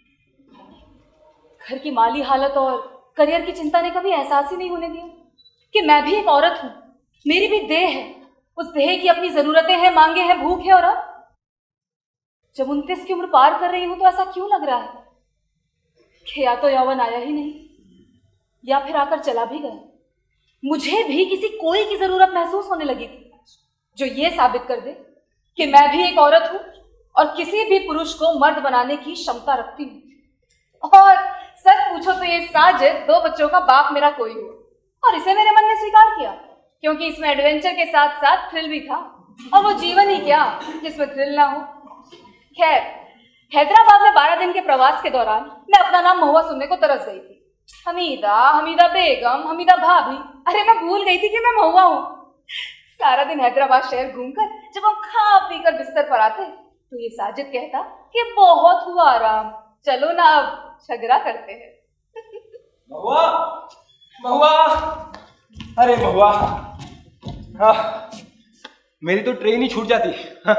घर की माली हालत और करियर की चिंता ने कभी एहसास ही नहीं होने दिया कि मैं भी एक औरत हूं, मेरी भी देह है। उस देह की अपनी जरूरतें हैं, मांगे हैं, भूख है। और अब जब उनतीस की उम्र पार कर रही हूं तो ऐसा क्यों लग रहा है कि या तो यौवन आया ही नहीं या फिर आकर चला भी गया। मुझे भी किसी कोई की जरूरत महसूस होने लगी थी जो ये साबित कर दे कि मैं भी एक औरत हूं और किसी भी पुरुष को मर्द बनाने की क्षमता रखती हूं। और सच पूछो तो ये साजिद दो बच्चों का बाप मेरा कोई हो, और इसे मेरे मन ने स्वीकार किया क्योंकि इसमें एडवेंचर के साथ साथ थ्रिल भी था। और वो जीवन ही क्या जिसमें थ्रिल ना हो। खैर हैदराबाद में बारह दिन के प्रवास के दौरान मैं अपना नाम महुआ सुनने को तरस गई थी। हमीदा, हमीदा बेगम, हमीदा भाभी, अरे मैं भूल गई थी कि मैं महुआ हूँ। सारा दिन हैदराबाद शहर घूमकर जब हम खा पी कर बिस्तर पर आते तो ये साजिद कहता कि बहुत हुआ आराम, चलो ना अब झगड़ा करते हैं। महुआ, महुआ, अरे महुआ, हाँ, मेरी तो ट्रेन ही छूट जाती।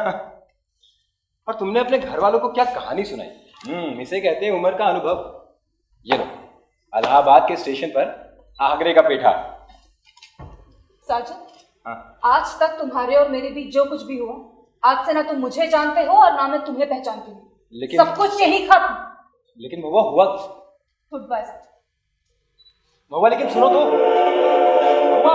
और तुमने अपने घर वालों को क्या कहानी सुनाई? हम्म, इसे कहते हैं उम्र का अनुभव। ये लो, इलाहाबाद के स्टेशन पर आगरे का पेठा। साजिद, हाँ? आज तक तुम्हारे और मेरे बीच जो कुछ भी हुआ, आज से ना तुम मुझे जानते हो और ना मैं तुम्हें पहचानती हूँ। लेकिन सब कुछ यही खत्म। लेकिन महुआ हुआ गुड बाय साजिद। महुआ, लेकिन सुनो तो महुआ।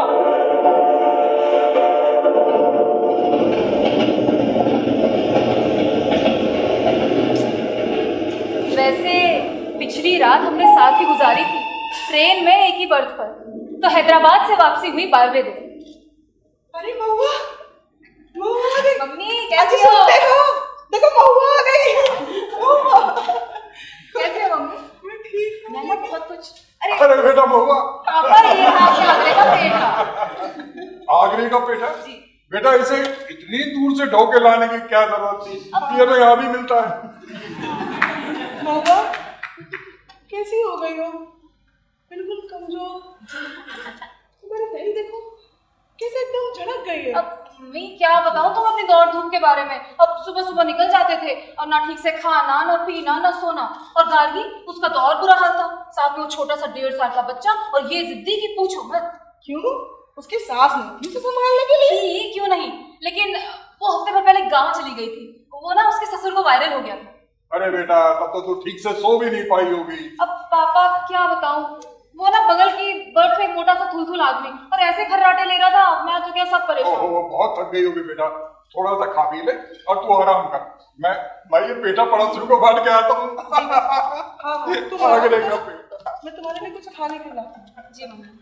वैसे पिछली रात हमने साथ ही गुजारी थी, ट्रेन में एक ही बर्थ पर। तो हैदराबाद से वापसी हुई बारहवें दिन। अरे महुआ, महुआ आ गई। मम्मी कैसी हो? हो? देखो महुआ आ गई। महुआ कैसे हो मम्मी? मैं ठीक हूँ। मैंने बहुत कुछ। अरे अरे बेटा महुआ, पापा ये आपके आगरे का पेठा। आगरे का पेठा? जी। बेटा इसे इतनी दूर से ढो के लाने की क्या जरूरत थी? ये तो यहाँ भी मिलता है। महुआ कैसी हो गई हो? बिल्कुल कमजोर। तुम्हारे पैर देखो कैसे एकदम झड़क गई है। अब मैं क्या बताऊं तुम अपनी दौड़ धूप के बारे में। अब सुबह सुबह निकल जाते थे और ना ठीक से खाना, ना पीना, ना सोना। और गार्गी, उसका तो और बुरा हाल था। साथ में वो छोटा सा डेढ़ साल का बच्चा और ये जिद्दी की पूछो मत। क्यों? उसकी सास नहीं थी उसे संभालने के लिए? थी, क्यों नहीं, लेकिन वो हफ्ते भर पहले गाँव चली गई थी। वो ना उसके ससुर को वायरल हो गया था। अरे बेटा, तब तो तू ठीक से सो भी नहीं पाई होगी। अब पापा क्या बताऊं, वो ना बगल की बर्थ में एक मोटा सा थुलथुल आदमी और ऐसे खर्राटे ले रहा था, मैं तो क्या सब परेशान। ओहो, बहुत थक गई होगी बेटा, थोड़ा सा खा पी ले और तू आराम कर। मैं मैं ये पेठा पड़ोसियों को बांट के आता हूँ। आगरे का पेठा। मैं तुम्हारे लिए कुछ खाने के लाती हूँ। जी मम्मी।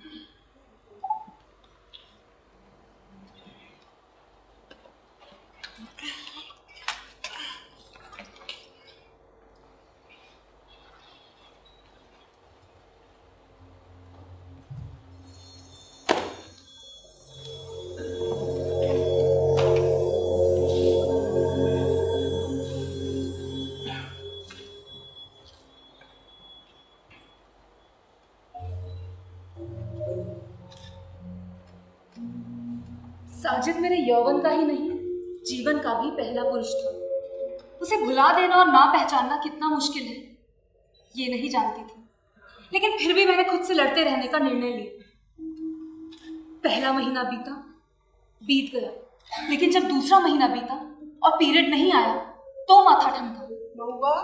साजिद मेरे यौवन का ही नहीं, जीवन का भी पहला पुरुष था। उसे भुला देना और ना पहचानना कितना मुश्किल है, ये नहीं जानती थी। लेकिन फिर भी मैंने खुद से लड़ते रहने का निर्णय लिया। पहला महीना बीता, बीत गया, लेकिन जब दूसरा महीना बीता और पीरियड नहीं आया तो माथा ठनका। महुआ,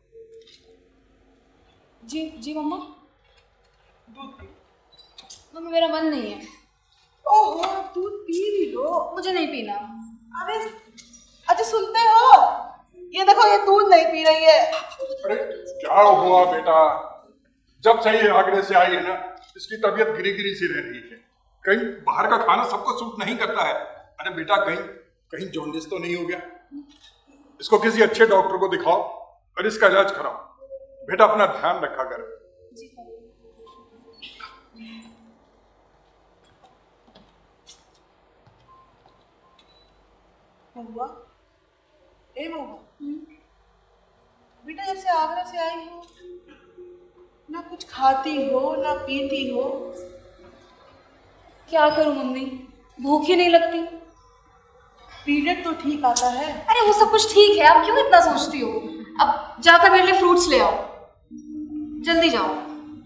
जी जी मम्मा। दूध पी। मम्मी मेरा मन नहीं है। ओहो, दूध पी भी लो। मुझे नहीं पीना। अरे अच्छा सुनते हो, ये देखो ये दूध नहीं पी रही है। अरे क्या हुआ बेटा? जब से ये आगरे से आई है ना, इसकी तबीयत गिरी गिरी सी रह रही है। कहीं बाहर का खाना सबको सूट नहीं करता है। अरे बेटा, कहीं कहीं जॉन्डिस तो नहीं हो गया? इसको किसी अच्छे डॉक्टर को दिखाओ और इसका इलाज कराओ। बेटा अपना ध्यान रखा कर। महुआ, ए महुआ, बेटा जब से आगरा से आई हो, ना कुछ खाती हो ना पीती हो। क्या करूं मम्मी, भूख ही नहीं लगती। पीरियड तो ठीक आता है। अरे वो सब कुछ ठीक है, आप क्यों इतना सोचती हो? अब जाकर मेरे लिए फ्रूट्स ले आओ, जल्दी जाओ।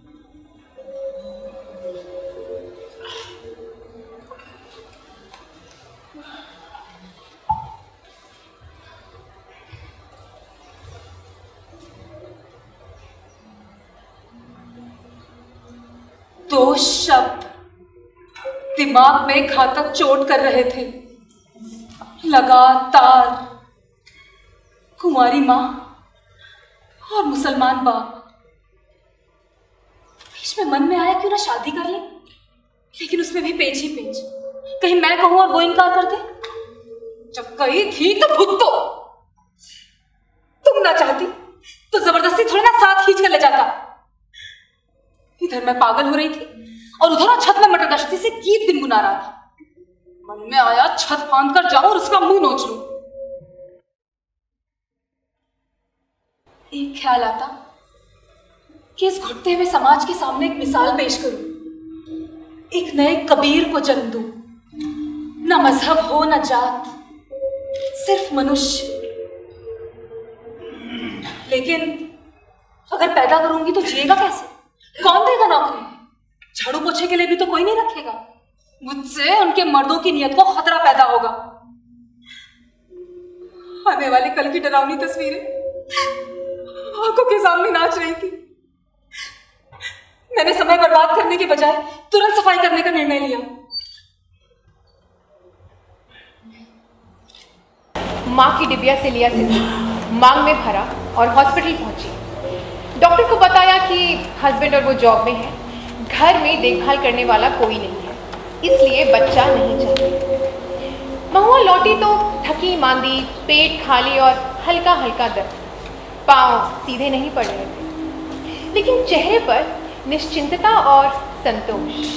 दो शब्द दिमाग में घातक चोट कर रहे थे लगातार। कुंवारी माँ और मुसलमान बाप। बीच में मन में आया क्यों ना शादी कर ले, लेकिन उसमें भी पेच ही पेच। कहीं मैं कहूं और वो इनकार कर दे। जब कही थी तो भुगतो। तुम ना चाहती तो जबरदस्ती थोड़ी ना साथ खींच कर ले जाता। इधर मैं पागल हो रही थी और उधर छत में मटर गश्ती से गीत गुनगुना रहा था। मन में आया छत फांद कर जाऊं और उसका मुंह नोच लूं। एक ख्याल आता कि इस घुटते हुए समाज के सामने एक मिसाल पेश करूं, एक नए कबीर को जन्म दूं। न मजहब हो न जात, सिर्फ मनुष्य। लेकिन अगर पैदा करूंगी तो जिएगा कैसे? कौन देगा नौकरी? झाड़ू पोछे के लिए भी तो कोई नहीं रखेगा। मुझसे उनके मर्दों की नियत को खतरा पैदा होगा। आने वाले कल की डरावनी तस्वीरें आंखों के सामने नाच रही थी। मैंने समय बर्बाद करने के बजाय तुरंत सफाई करने का निर्णय लिया। माँ की डिबिया से लिया सिंदूर मांग में भरा और हॉस्पिटल पहुंची। डॉक्टर को बताया कि हस्बैंड और वो जॉब में है, घर में देखभाल करने वाला कोई नहीं है, इसलिए बच्चा नहीं चाहिए। महुआ लौटी तो थकी मांदी, पेट खाली और हल्का हल्का दर्द। पाँव सीधे नहीं पड़ रहे थे, लेकिन चेहरे पर निश्चिंतता और संतोष।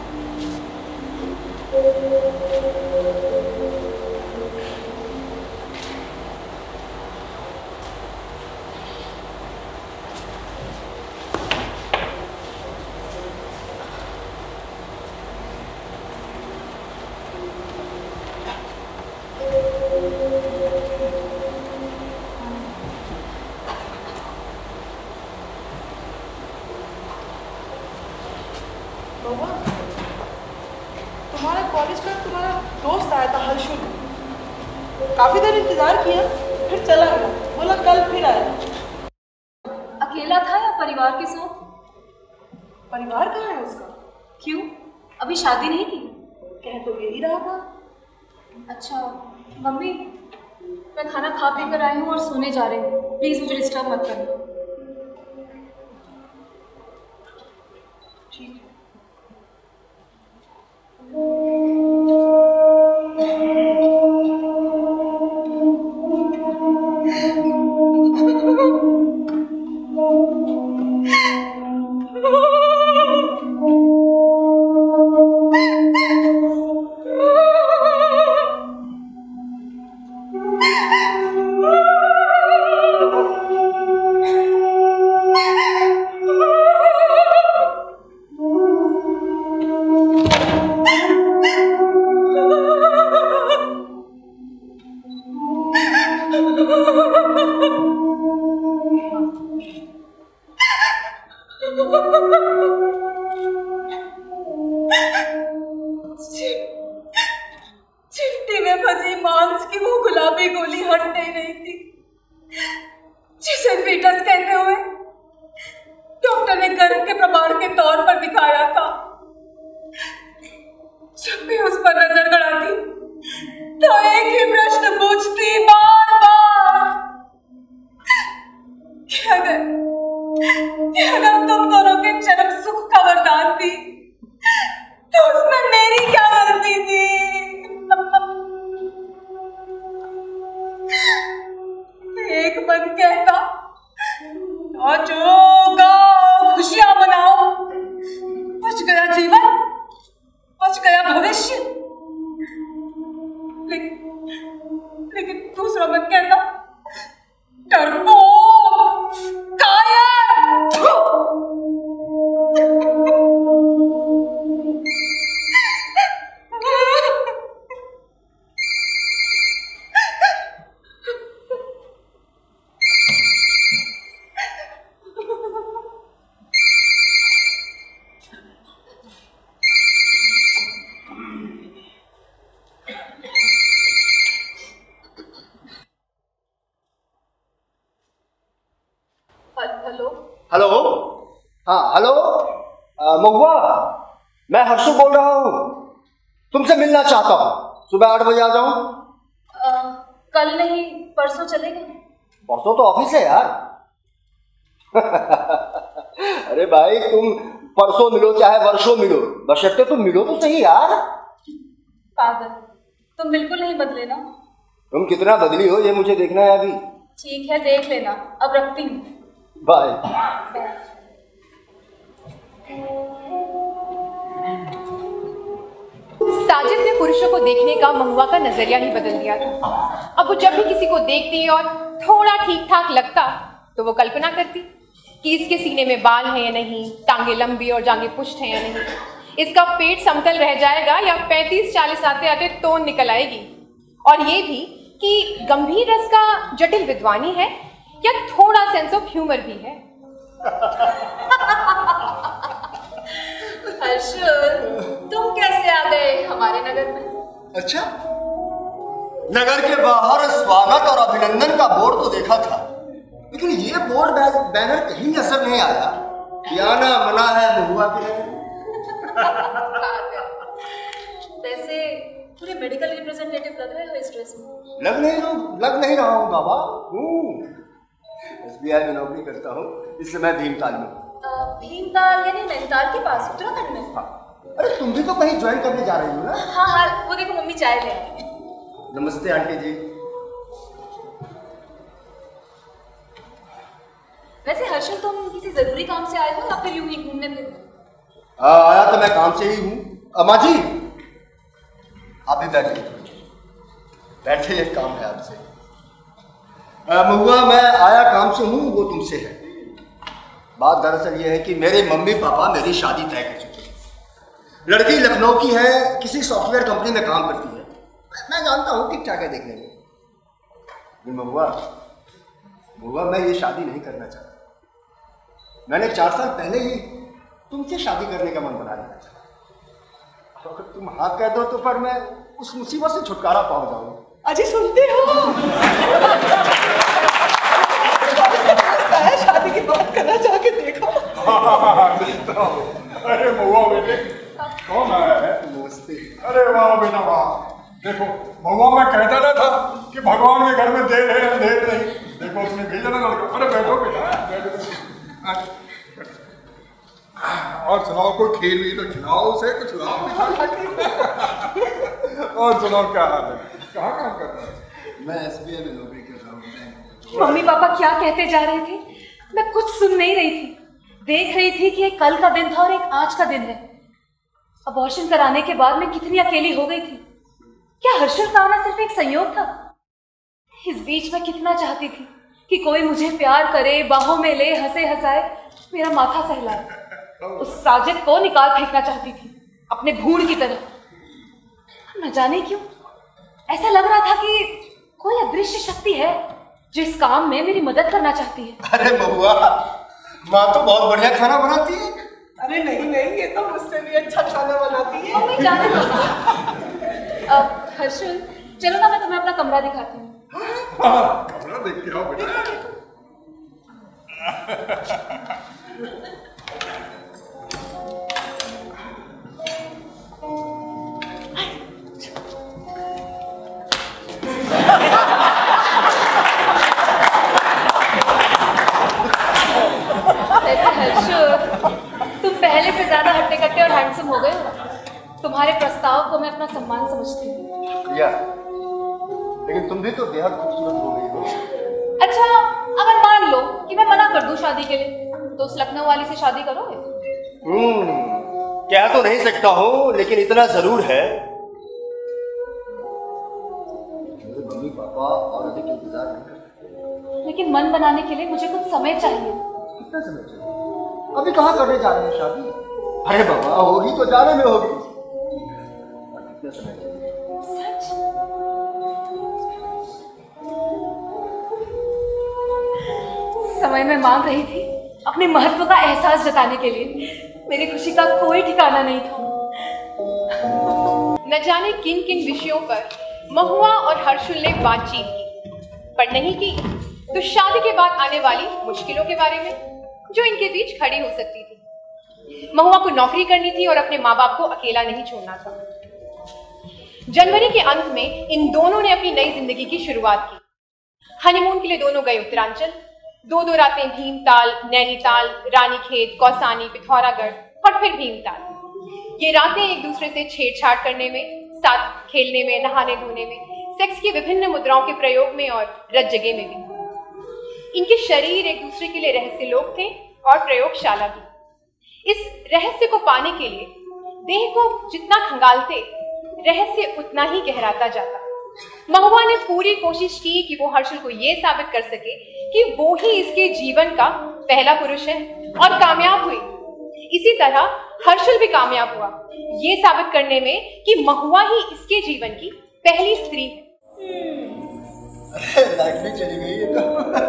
तुम्हारा कॉलेज का तुम्हारा दोस्त आया था हर्षुल, काफी देर इंतजार किया, फिर चला गया, बोला कल फिर आएगा। अकेला था या परिवार के साथ? परिवार कहाँ है उसका? क्यों, अभी शादी नहीं की? कह तो यही रहा था। अच्छा मम्मी, मैं खाना खा पी कर आई हूँ और सोने जा रही हूँ, प्लीज मुझे डिस्टर्ब मत करना। ठीक है। चिट्ठी में फंसी मांस की वो गुलाबी गोली हट नहीं रही थी, जिसे फीटस कहते हुए डॉक्टर ने गर्भ के प्रमाण के तौर पर दिखाया था। जब भी उस पर नजर गड़ाती तो एक ही प्रश्न पूछती बार बार कि अगर कि अगर तुम दोनों के चरम सुख का वरदान थी तो उसमें मेरी क्या गलती थी? एक मन कहता नाचो गाओ खुशियां मनाओ, बच गया जीवन, बच गया भविष्य। लेकिन लेकिन दूसरा मन कहता डरपोक, कायर। हेलो हेलो, हाँ हेलो, महुआ, मैं हर्षु बोल रहा हूँ, तुमसे मिलना चाहता हूँ। सुबह आठ बजे आ जाऊँ? कल नहीं परसों चलेगा? परसों तो ऑफिस है यार। अरे भाई तुम परसों मिलो चाहे वर्षों मिलो, बशर्ते तुम मिलो तो सही यार। पागल, तुम बिल्कुल नहीं बदले ना। तुम कितना बदली हो ये मुझे देखना है अभी। ठीक है देख लेना, अब रखती हूँ। बाय। साजिद ने पुरुषों को देखने का महुआ का नजरिया ही बदल दिया था। अब वो जब भी किसी को देखती और थोड़ा ठीक ठाक लगता तो वो कल्पना करती कि इसके सीने में बाल हैं या नहीं, टांगे लंबी और जांघें पुष्ट हैं या नहीं, इसका पेट समतल रह जाएगा या पैंतीस चालीस आते आते टोन निकल आएगी, और ये भी कि गंभीर रस का जटिल विद्वानी है या थोड़ा सेंस ऑफ ह्यूमर भी है। हर्षुल, तुम कैसे आ गए हमारे नगर में? अच्छा, नगर के बाहर स्वागत और अभिनंदन का बोर्ड तो देखा था, लेकिन ये बोर्ड बैनर कहीं असर नहीं आया कि आना मना है महुआ के नगर। वैसे पूरे मेडिकल रिप्रेजेंटेटिव लग रहे हो इस ड्रेस में। लग नहीं रहा लग नहीं रहा हूँ बाबा, हूँ एसबीआई में नौकरी करता हूँ, इस समय भीमताल में। भीमताल यानी नैनीताल के पास, उत्तराखंड में? हाँ। अरे तुम भी तो कहीं ज्वाइन करने जा रही हो ना? हाँ हाँ, वो देखो मम्मी चाय ले आई। नमस्ते आंटी जी। वैसे हर्षल, तुम किसी जरूरी काम से आए हो या फिर यूं ही घूमने फिरने? आया तो मैं काम से ही हूँ। अम्मा जी आप भी बैठिए, बैठिए, एक काम है आपसे। महुआ, मैं आया काम से हूँ, वो तुमसे है। बात दरअसल ये है कि मेरे मम्मी पापा मेरी शादी तय कर चुके हैं। लड़की लखनऊ की है, किसी सॉफ्टवेयर कंपनी में काम करती है। मैं जानता हूँ ठीक ठाक है देखने में। महुआ महुआ मैं ये शादी नहीं करना चाहता। मैंने चार साल पहले ही तुमसे शादी करने का मन बना लिया था। अगर तुम हाँ कह दो तो पर मैं उस मुसीबत से छुटकारा पा जाऊंगा। अजी सुनते हो? शादी की बात करना चाह के देखो। अरे महुआ बेटे, कौन आया है? नमस्ते। अरे वाह बेटा वाह। देखो महुआ, मैं कहता ना था कि भगवान के घर में देर है अंधेर नहीं। देखो उसने भेजा ना लड़का। अरे बैठो बेटा, बैठो। और सुनाओ, कोई खीर भी तो खिलाओ उसे, कुछ लाओ। और सुनाओ क्या हाल है, कहाँ काम करता है? मैं एसबीआई में नौकरी कर रहा हूँ। मम्मी पापा क्या कहते जा रहे थे? मैं कुछ सुन नहीं रही थी, देख रही थी कि एक कल का दिन था और एक आज का दिन है। अबॉर्शन कराने के बाद मैं कितनी अकेली हो गई थी। क्या हर्षल का आना सिर्फ एक संयोग था? इस बीच मैं कितना चाहती थी कि कोई मुझे प्यार करे, बाहों में ले, हंसे हंसाए, मेरा माथा सहलाए। उस साजिद को निकाल फेंकना चाहती थी अपने भूण की तरह। न जाने क्यों ऐसा लग रहा था कि कोई अदृश्य शक्ति है जो इस काम में मेरी मदद करना चाहती है। अरे महुआ, माँ तो बहुत बढ़िया खाना बनाती है। अरे नहीं नहीं, ये तो मुझसे भी अच्छा खाना बनाती है। मम्मी जाने दो। हर्षल, चलो ना मैं तुम्हें अपना कमरा दिखाती हूँ। हाँ, कमरा देख के आओ बेटा। तुम पहले से ज्यादा हट्टे कट्टे और हैंडसम हो गए हो। तुम्हारे प्रस्ताव को मैं अपना सम्मान समझती हूँ। या, लेकिन तुम भी तो बेहद खूबसूरत हो गई हो। अच्छा, अगर मान लो कि मैं मना कर दूं शादी के लिए, तो उस लखनऊ वाली से शादी करोगे? हम्म, कह तो नहीं सकता हूँ, लेकिन इतना जरूर है, मेरे मम्मी पापा और अधिक इंतजार नहीं कर सकते। लेकिन मन बनाने के लिए मुझे कुछ समय चाहिए। कितना समय चाहिए? अभी कहाँ करने जा रहे हैं शादी? अरे बाबा, होगी तो जाने में होगी। कितना समय चाहिए? सच? समय में मांग रही थी अपने महत्व का एहसास जताने के लिए। मेरी खुशी का कोई ठिकाना नहीं था। न जाने किन किन विषयों पर महुआ और हर्षुल ने बातचीत की, पर नहीं की तो शादी के बाद आने वाली मुश्किलों के बारे में जो इनके बीच खड़ी हो सकती थी। महुआ को नौकरी करनी थी और अपने माँ बाप को अकेला नहीं छोड़ना था। जनवरी के अंत में इन दोनों ने अपनी नई जिंदगी की शुरुआत की। हनीमून के लिए दोनों गए उत्तरांचल। दो दो रातें भीमताल, नैनीताल, रानीखेत, कौसानी, पिथौरागढ़ और फिर भीमताल। ये रातें एक दूसरे से छेड़छाड़ करने में, साथ खेलने में, नहाने धोने में, सेक्स की विभिन्न मुद्राओं के प्रयोग में और रत जगह में भी। इनके शरीर एक दूसरे के लिए रहस्य लोक थे और प्रयोगशाला भी। इस रहस्य को पाने के लिए देह को जितना खंगालते, रहस्य उतना ही गहराता जाता। महुआ ने पूरी कोशिश की कि वो हर्षल को ये साबित कर सके कि वो ही इसके जीवन का पहला पुरुष है और कामयाब हुई। इसी तरह हर्षल भी कामयाब हुआ ये साबित करने में कि महुआ ही इसके जीवन की पहली स्त्री है। अरे लाइट भी चली गई है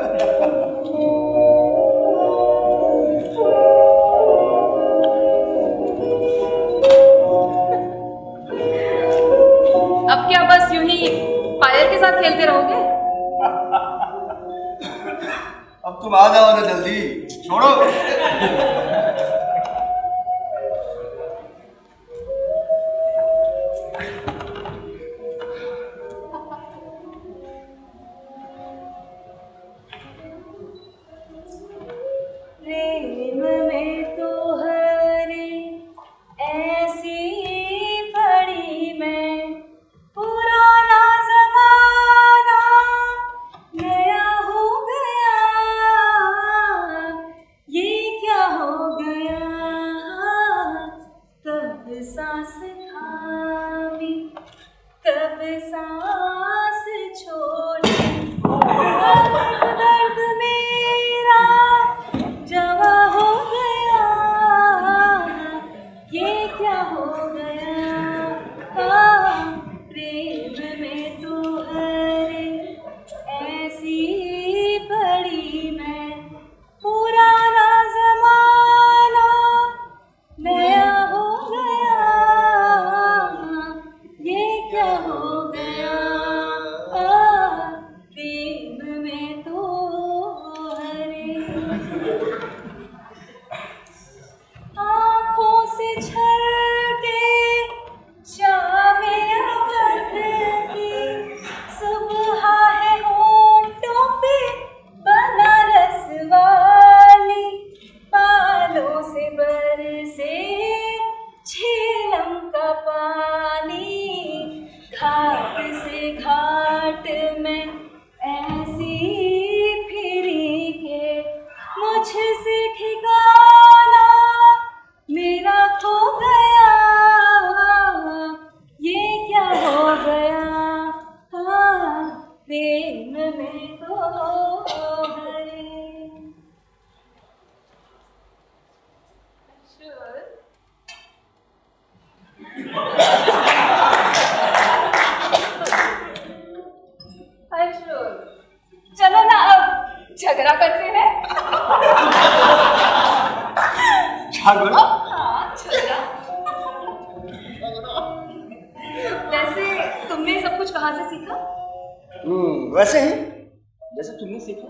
अब क्या बस यूं ही पायल के साथ खेलते रहोगे? अब तुम आ जाओ ना जल्दी, छोड़ो। प्रेम में तो हरे ऐसी पड़ी मैं, पुराना जमाना नया हो गया, ये क्या हो गया। तब सांस थामी तब सांस छोड़ी, दर्द मेरा जवा हो गया, ये क्या हो गया। हाँ, प्रेम में तो हरे ऐसी पड़ी मैं, पुराना जमाना नया हो गया, ये क्या हो गया। हाँ, प्रेम में तो हरे आँखों से झलके शामे अवध की, सुबह है होंठों पे बनारस वाली, बालों से बरसे झीलम का पानी, घाट से घाट में ऐसी फिरी के, मुझसे ठिकाना मेरा खो गया, ये क्या हो गया। हाँ, प्रेम में तो हरे। हर्षुल, चलो ना अब झगड़ा करते हैं। झगड़ा? हाँ, झगड़ा। वैसे तुमने सब कुछ कहाँ से सीखा? हम्म, वैसे ही जैसे तुमने सीखा।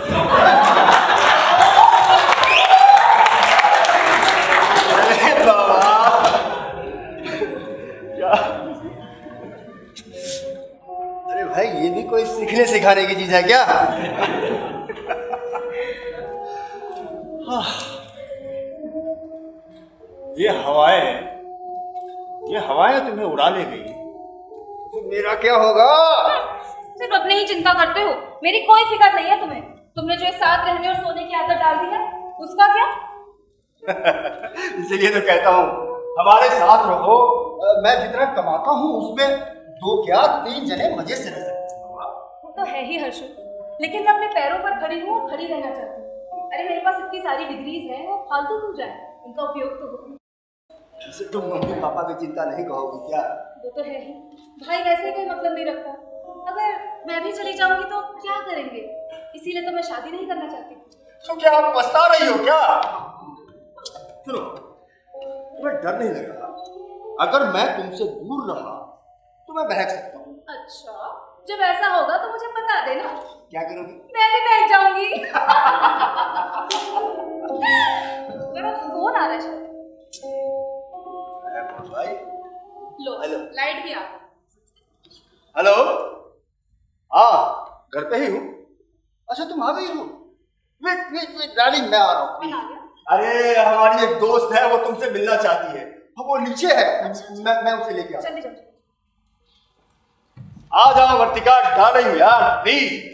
अरे बाबा, क्या? अरे भाई, ये भी कोई सीखने सिखाने की चीज है क्या? ये हवाएं ये हवाएं तुम्हें उड़ा ले गई, तो मेरा क्या होगा? सिर्फ अपने ही चिंता करते हो, मेरी कोई फिक्र नहीं है तुम्हें। तुमने जो साथ रहने और सोने की आदत डाल दी है, उसका क्या? इसलिए तो कहता हूँ हमारे साथ रहो। मैं जितना कमाता हूँ उसमें दो क्या तीन जने मजे से रह सकते हैं। वो तो है ही हर्षुल, लेकिन मैं अपने पैरों पर खड़ी हूँ और खड़ी रहना चाहती हूँ। अरे मेरे पास इतनी सारी डिग्रीज हैं, वो फालतू क्यों जाए, उनका उपयोग तो हो। इसे तुम मम्मी पापा की चिंता नहीं कहोगी क्या? वो तो है ही, भाई वैसे कोई मतलब नहीं रखता। अगर मैं भी चली जाऊंगी तो क्या करेंगे, इसीलिए तो मैं शादी नहीं करना चाहती। तो क्या आप पछता रही हो क्या? सुनो, तुम्हें डर नहीं लग रहा? अगर मैं तुमसे दूर रहा तो मैं बहक सकता हूँ। अच्छा, जब ऐसा होगा तो मुझे बता देना। क्या करोगी? मैं भी बहक जाऊंगी। मेरा फोन आ रहा है भाई। लो, हेलो, लाइट भी आ। हेलो, हाँ घर पे ही हूँ। अच्छा तुम आ गई हो? वेट वेट वेट डार्लिंग, मैं आ रहा हूँ। अरे हमारी एक दोस्त है, वो तुमसे मिलना चाहती है। वो नीचे है। अच्छा, मैं मैं उसे लेके आता हूँ। आ जाओ वर्तिका डार्लिंग यार प्लीज।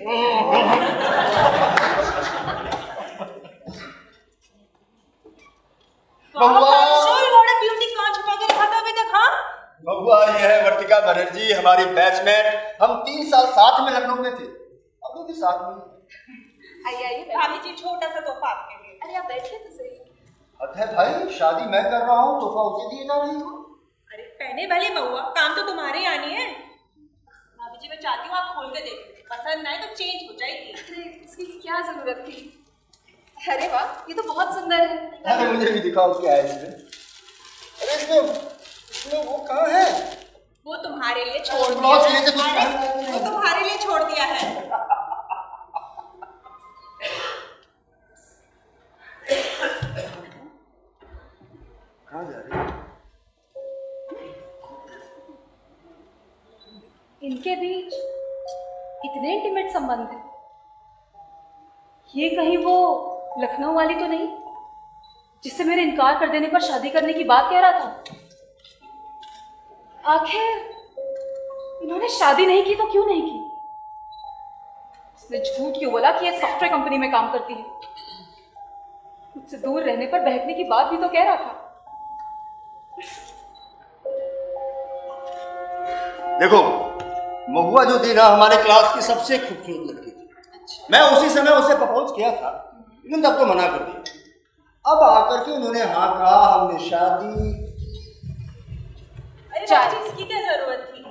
बबुआ ये है वर्तिका बनर्जी, हमारी बैचमेट। हम तीन साल साथ में लखनऊ में थे, अभी भी साथ में। आइए आइए भाभी जी, छोटा सा तोहफा आपके लिए। अरे आप बैठिए तो सही। अरे भाई, शादी मैं कर रहा हूँ, तोहफा उसे दिए जा रही हो। अरे पहने वाली बहुआ, काम तो तुम्हारे ही आनी है। भाभी जी, मैं चाहती हूँ आप खोल के देखें, पसंद आए तो चेंज हो जाएगी। अरे इसकी क्या जरूरत थी? अरे वाह, ये तो बहुत सुंदर है। अरे मुझे भी दिखाओ क्या है इसमें। अरे इसमें इसमें वो कहाँ है? वो तुम्हारे लिए छोड़ दिया है। अरे वो तुम्हारे लिए छोड़ दिया है। कहाँ जा रही है? इनके बीच इतने इंटीमेट संबंध हैं। ये कहीं वो लखनऊ वाली तो नहीं जिससे मेरे इनकार कर देने पर शादी करने की बात कह रहा था? आखिर इन्होंने शादी नहीं की तो क्यों नहीं की? इसने झूठ क्यों बोला कि ये सॉफ्टवेयर कंपनी में काम करती है? मुझसे दूर रहने पर बहकने की बात भी तो कह रहा था। देखो, महुआ जो थी ना, हमारे क्लास की सबसे खूबसूरत लड़की थी। अच्छा। मैं उसी समय उसे प्रपोज किया था, लेकिन तब तो मना कर दिया। अब आकर के उन्होंने हाँ कहा, हमने शादी। अरे चाची, इसकी क्या जरूरत थी?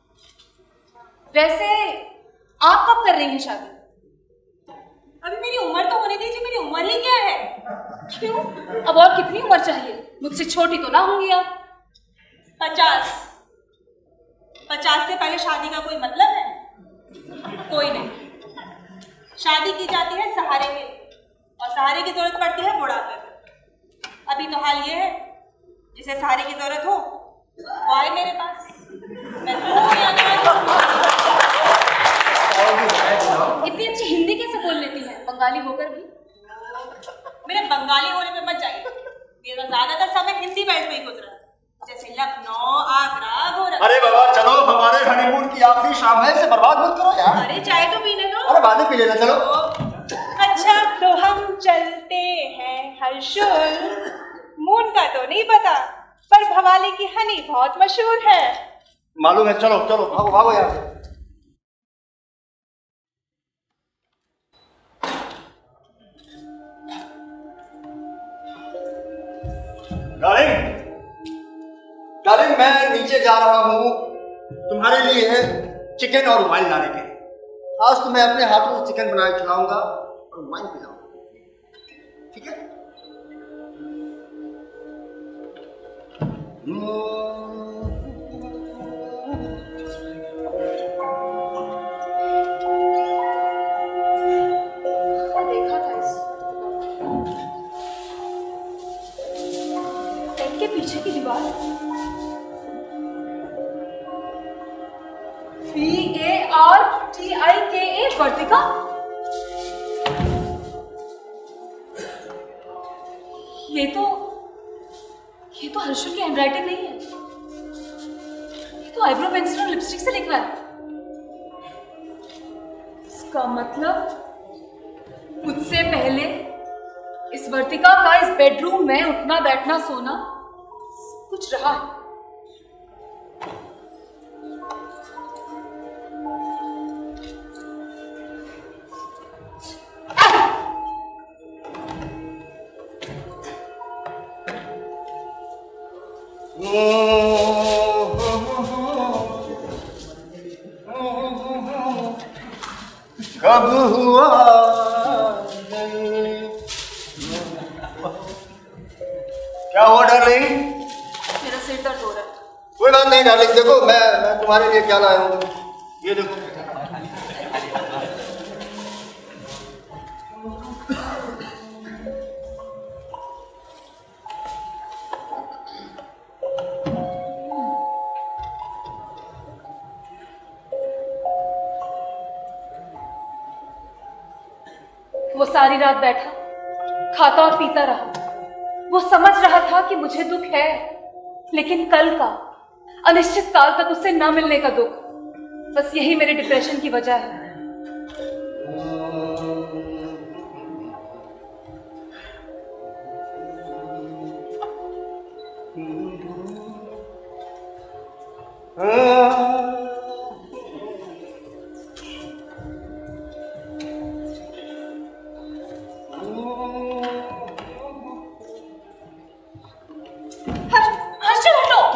वैसे आप कब कर रही हैं शादी? अभी मेरी उम्र तो होने दीजिए, मेरी उम्र ही क्या है? क्यों? अब और कितनी उम्र चाहिए? मुझसे छोटी तो ना होंगी आप? पचास। पचास से पहले शादी का कोई मतलब है? कोई नहीं। शादी की जाती है सहारे के, और सहारे की जरूरत पड़ती है बुढ़ापे में। अभी तो हाल ये है, जिसे सहारे की जरूरत हो वो आए मेरे पास। मैं इतनी अच्छी हिंदी कैसे बोल लेती हैं, बंगाली होकर भी? मेरे बंगाली होने पे मत जाइए। मेरा ज्यादातर समय हिंदी बेल्ट में ही गुजरा, जैसे लखनऊ, आगरा, गोरखपुर। अरे बाबा चलो, हमारे हनीमून की आखिरी शाम है, इसे बर्बाद मत करो यार। अरे चाय तो पीने दो। अरे बाद में पी लेना, चलो। अच्छा तो हम चलते हैं हर्षुल। मून का तो नहीं पता, पर भवाली की हनी बहुत मशहूर है। मालूम है, चलो चलो भागो भागो यहाँ से। डार्लिंग, डार्लिंग, मैं नीचे जा रहा हूँ तुम्हारे लिए चिकन और वाइन लाने के लिए। आज तो मैं अपने हाथों से चिकन बना के खिलाऊंगा और वाइन पिलाऊंगा, ठीक है? देखा था इस टेंट के पीछे की दीवार, B A R T I K A वर्तिका। ये तो ये तो हर्षुल की हैंडराइटिंग नहीं है, ये तो आईब्रो पेंसिल और लिपस्टिक से लिख रहा है। इसका मतलब मुझसे पहले इस वर्तिका का इस बेडरूम में उठना बैठना सोना कुछ रहा है। कब हुआ क्या हुआ डार्लिंग? मेरा सिर दर्द हो रहा है। कोई बात नहीं डार्लिंग, देखो मैं मैं तुम्हारे लिए क्या लाया हूँ, ये देखो। वो सारी रात बैठा खाता और पीता रहा। वो समझ रहा था कि मुझे दुख है, लेकिन कल का अनिश्चित काल तक उससे न मिलने का दुख। बस यही मेरे डिप्रेशन की वजह है।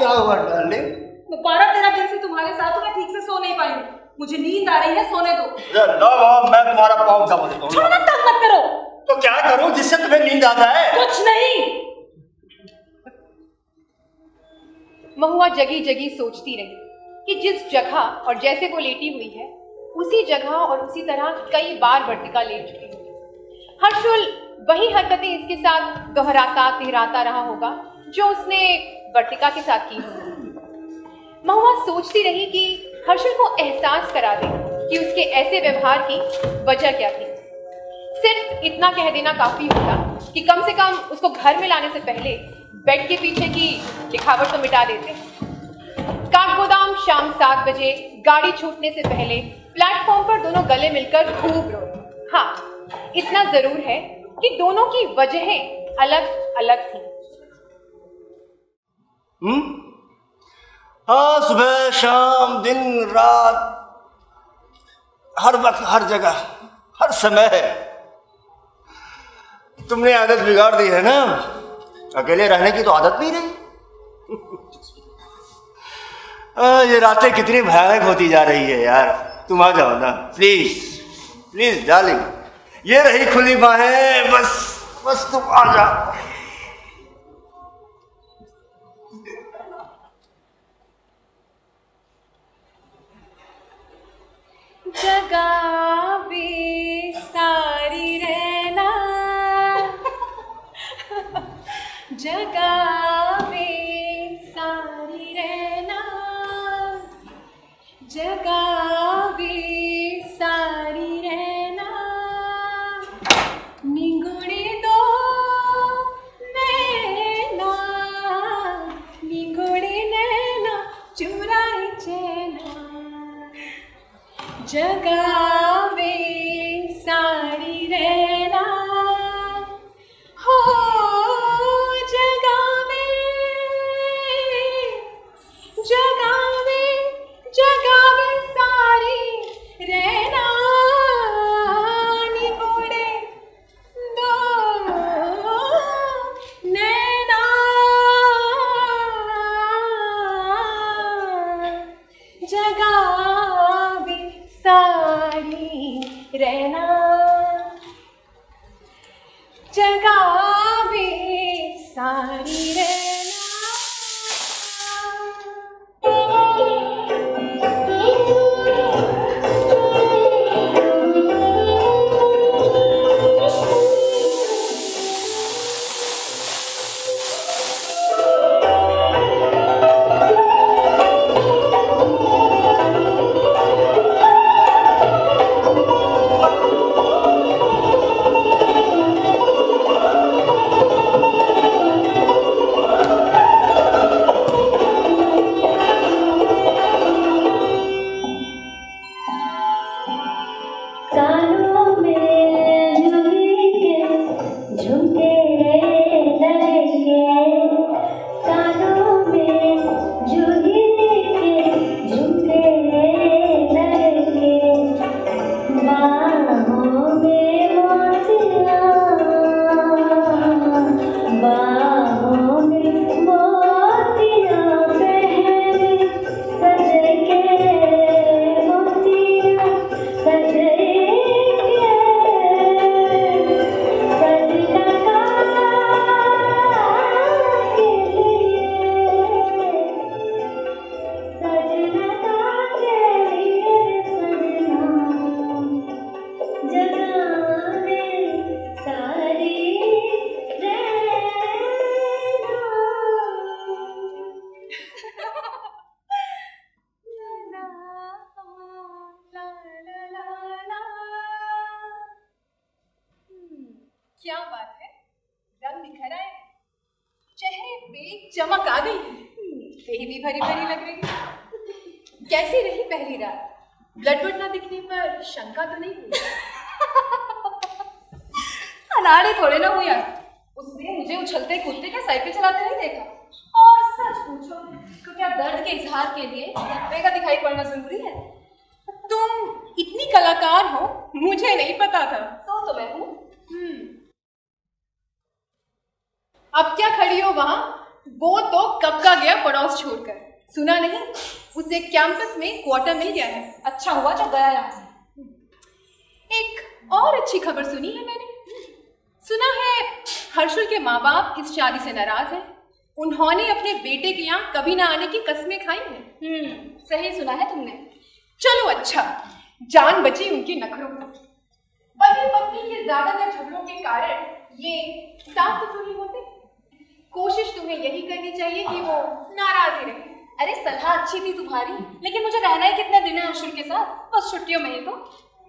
क्या हुआ डार्लिंग? बारह तेरह दिन से तुम्हारे साथ तो मैं ठीक से सो नहीं पाई हूँ। मुझे नींद आ रही है, सोने दो। लो मैं तुम्हारा पाँव दबा देता हूँ। छोड़ो ना, तंग मत करो। तो क्या करूँ जिससे तुम्हें नींद आ जाए? कुछ नहीं। महुआ जगी जगी सोचती रही कि जिस जगह और जैसे वो लेटी हुई है उसी जगह और उसी तरह कई बार वर्तिका लेट चुकी होगी। हर्षुल वही हरकतें इसके साथ दोहराता तिहराता रहा होगा जो उसने वर्तिका के साथ की होगी। महुआ सोचती रही कि हर्षुल को एहसास करा दे कि उसके ऐसे व्यवहार की वजह क्या थी। सिर्फ इतना कह देना काफी होता कि कम से कम उसको घर में लाने से पहले बेड के पीछे की लिखावट तो मिटा देते। काठगोदाम शाम सात बजे गाड़ी छूटने से पहले प्लेटफॉर्म पर दोनों गले मिलकर खूब रोए। हाँ, इतना जरूर है कि दोनों की वजहें अलग अलग थी। हम्म हाँ, सुबह शाम दिन रात हर वक्त हर जगह हर समय है। तुमने आदत बिगाड़ दी है ना, अकेले रहने की तो आदत नहीं रही। आ, ये रातें कितनी भयानक होती जा रही है यार। तुम आ जाओ ना प्लीज प्लीज डार्लिंग, ये रही खुली बाहें, बस बस तुम आ जाओ। जगावे सारी रहना, जगावे सारी रहना, जगावे सारी रहना, निगुड़े दो नैना, निगुड़े नैना चुराए चैना, जगावे सारी रहना, हो जगावे जगावे जगावे सारी रहना, निगुड़े दो नैना, जगावे सारी रहना, जगावे सारी रहना। क्या बात है, रंग निखर आए, चेहरे पे चमक आ गई, देह भी भरी भरी लग रही। कैसी रही पहली रात? ब्लड ब्लड ना दिखने पर शंका तो नहीं हुई? अनाड़ी थोड़े ना हुई यार, उसने मुझे उछलते कूदते का साइकिल चलाते नहीं देखा। और सच पूछो तो क्या दर्द के इजहार के लिए धब्बे का दिखाई पड़ना जरूरी है? तुम इतनी कलाकार हो, मुझे नहीं पता था। सो तो मैं हूँ। अब क्या खड़ी हो वहां? वो तो कब का गया पड़ोस छोड़कर, सुना नहीं? उसे कैंपस में क्वार्टर मिल गया है। अच्छा हुआ जो गया यहाँ से। एक और अच्छी खबर सुनी है मैंने। सुना है हर्षुल के माँ बाप इस शादी से नाराज हैं। उन्होंने अपने बेटे के यहाँ कभी ना आने की कस्में खाई हैं। हम्म, सही सुना है तुमने। चलो अच्छा, जान बची उनके नखरों को। पति पत्नी के ज्यादातर झगड़ों के कारण ये सास ससुर ही होते। कोशिश तुम्हें यही करनी चाहिए कि वो नाराज ही रहे। अरे सलाह अच्छी थी तुम्हारी, लेकिन मुझे रहना ही कितने दिन है हर्षुल के साथ, बस छुट्टियों में ही तो।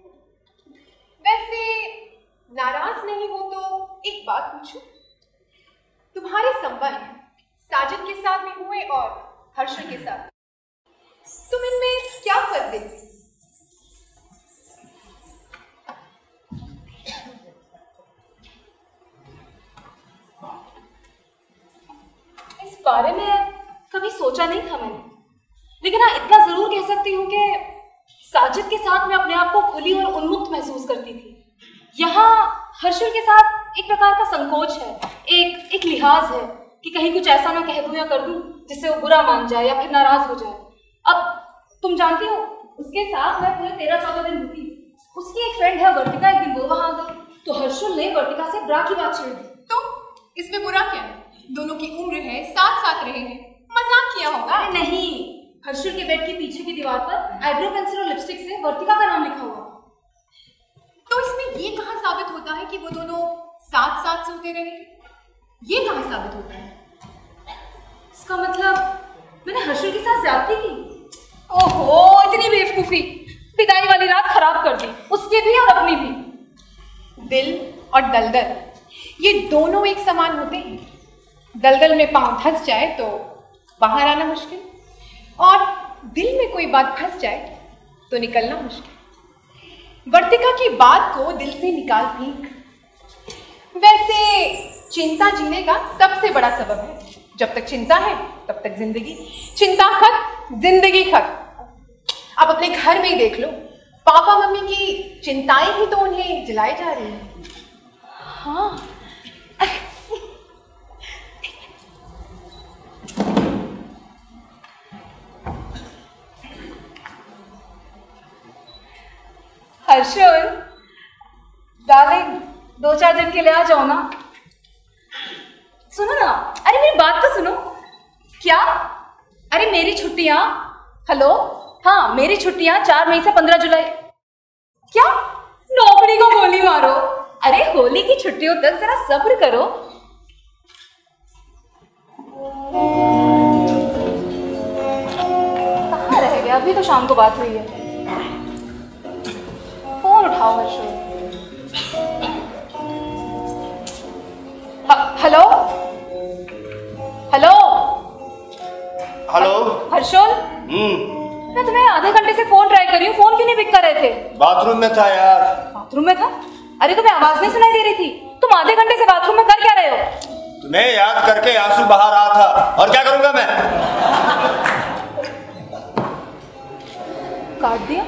वैसे नाराज नहीं हो तो एक बात पूछूं, तुम्हारे संबंध साजिद के साथ में हुए और हर्षुल के साथ, तुम इनमें क्या फर्क देखते? इस बारे में कभी सोचा नहीं था मैंने, लेकिन हाँ इतना जरूर कह सकती हूँ कि साजिद के साथ मैं अपने आप को खुली और उन्मुक्त महसूस करती थी। यहाँ हर्षुल के साथ एक प्रकार का संकोच है, एक एक लिहाज है कि कहीं कुछ ऐसा ना कह दूं या कर दूं जिससे वो बुरा मान जाए या फिर नाराज हो जाए। अब तुम जानती हो उसके साथ मैं पूरे तेरह चौदह दिन रुकी। उसकी एक फ्रेंड है वर्तिका, एक दिन वो वहां गई तो हर्षुल ने वर्तिका से ब्रा की बात छेड़ दी। तो इसमें बुरा क्या है? दोनों की उम्र है, साथ साथ रहे हैं, मजाक किया होगा। अरे नहीं, हर्षुल के बेड की पीछे की दीवार पर आईब्रो पेंसिल और लिपस्टिक से वर्तिका का नाम लिखा हुआ। तो इसमें ये कहाँ साबित होता है कि वो दोनों साथ साथ सोते रहे? ये कहाँ साबित होता है? इसका मतलब मैंने हर्षुल के साथ ज्यादती की। ओहो, इतनी बेवकूफी! विदाई वाली रात खराब कर दी, उसकी भी और अपनी भी। दिल और दलदल ये दोनों एक समान होते हैं। दलदल में पांव धंस जाए तो बाहर आना मुश्किल, और दिल में कोई बात फंस जाए तो निकलना मुश्किल। वर्तिका की बात को दिल से निकाल फेंक। वैसे चिंता जीने का सबसे बड़ा सबब है। जब तक चिंता है तब तक जिंदगी, चिंता खत्म जिंदगी खत्म। अब अपने घर में ही देख लो, पापा मम्मी की चिंताएं ही तो उन्हें जलाई जा रही हैं। हाँ हर्षुल डार्लिंग, दो चार दिन के लिए आ जाओ ना। सुनो ना, अरे मेरी बात तो सुनो। क्या? अरे मेरी छुट्टियां, हेलो, हाँ मेरी छुट्टियां चार मई से पंद्रह जुलाई। क्या? नौकरी को गोली मारो? अरे होली की छुट्टियों तक जरा सब्र करो। कहाँ रह गया? अभी तो शाम को बात हुई है। फोन उठाओ Harshul. Hello hello hello Harshul, हम्म मैं तुम्हें आधे घंटे से फोन ट्राई कर रही हूँ, फोन क्यों नहीं पिक कर रहे थे? बाथरूम में था यार। बाथरूम में था? अरे तुम्हें आवाज नहीं सुनाई दे रही थी? तुम आधे घंटे से बाथरूम में कर क्या रहे हो? तुम्हें याद करके आंसू बहा रहा था, और क्या करूंगा मैं? काट दिया?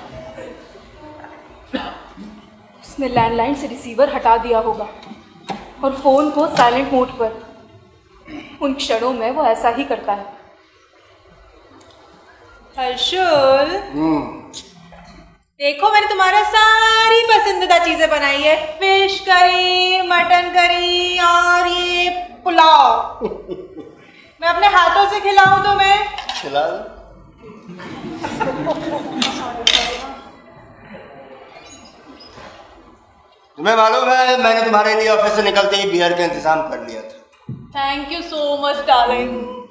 उसने लैंडलाइन से रिसीवर हटा दिया होगा और फोन को साइलेंट मोड पर। उन क्षणों में वो ऐसा ही करता है। हर्षुल, देखो मैंने तुम्हारा सारी पसंदीदा चीजें बनाई है। फिश करी, मटन करी और ये पुलाव। मैं अपने हाथों से खिलाऊं तो मैं खिला दो। तुम्हें मालूम है मैंने तुम्हारे लिए ऑफिस से निकलते ही बियर का इंतजाम कर लिया था। Thank you so much darling.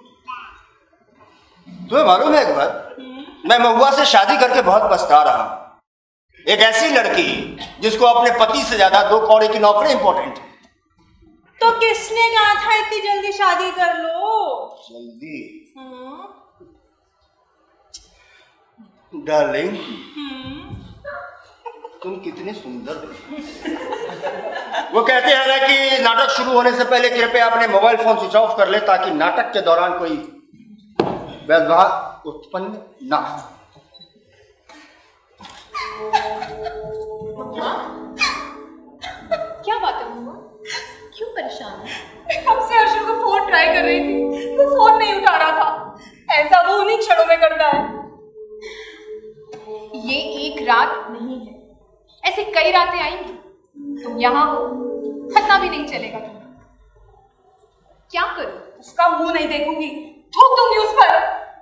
तुम्हें मालूम है एक बात, मैं महुआ से शादी करके बहुत पछता रहा हूं। एक ऐसी लड़की जिसको अपने पति से ज्यादा दो कौड़े की नौकरी इंपॉर्टेंट है। तो किसने कहा था इतनी जल्दी शादी कर लो? जल्दी? डार्लिंग, तुम कितनी सुंदर हो। वो कहते हैं ना कि नाटक शुरू होने से पहले कृपया अपने मोबाइल फोन स्विच ऑफ कर ले ताकि नाटक के दौरान कोई व्यवधान उत्पन्न ना हो। क्या बात है हुआ? क्यों परेशान है? कब से हर्षुल को फोन ट्राई कर रही थी, नहीं उठा रहा था, ऐसा वो उन्हीं क्षणों में करता है। ये एक रात नहीं है, ऐसे कई रातें आएंगी। तुम यहाँ हो, पता भी नहीं चलेगा तुम्हें। क्या करूं? उसका मुंह नहीं देखूंगी, थूक दूंगी उस पर।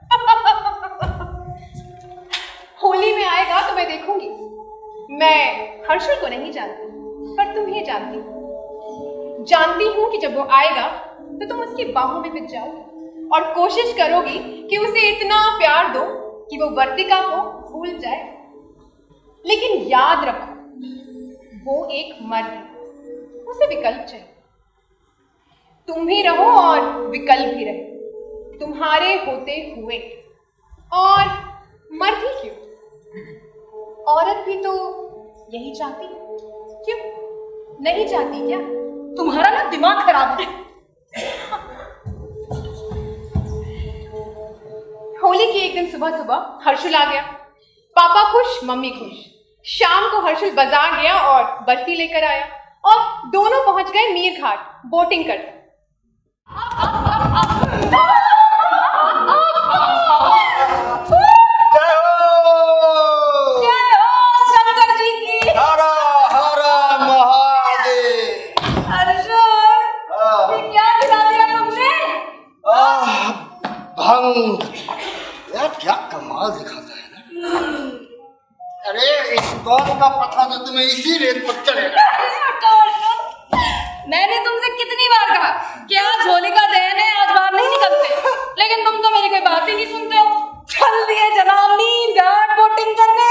होली में आएगा तो मैं देखूंगी। मैं हर्षल को नहीं जानती, पर तुम्हें जानती हूँ। जानती हूँ कि जब वो आएगा तो तुम उसकी बाहों में पिट जाओगी और कोशिश करोगी कि उसे इतना प्यार दो कि वो वर्तिका को भूल जाए। लेकिन याद रखो, वो एक मर्द है, उसे विकल्प चाहिए। तुम भी रहो और विकल्प भी रहे, तुम्हारे होते हुए। और मर्द ही क्यों, औरत भी तो यही चाहती है। क्यों नहीं चाहती क्या? तुम्हारा ना दिमाग खराब है। होली की एक दिन सुबह सुबह हर्षल आ गया। पापा खुश, मम्मी खुश। शाम को हर्षल बाजार गया और बर्फी लेकर आया और दोनों पहुंच गए मीर घाट बोटिंग करने। शंकर जी की हरा हरा महादेव। अर्जुन, ये क्या खिला दिया तुमने? आह, भंग। यार क्या कमाल दिखाता है ना। अरे इस बात का पता तो तुम्हें इसी रेत पर चलेगा। मैंने तुमसे कितनी बार कहा कि आज होली का दहन है, आज बाहर नहीं निकलते, लेकिन तुम तो मेरी कोई बात ही नहीं सुनते हो। चल दिए जनाब मीर घाट बोटिंग करने।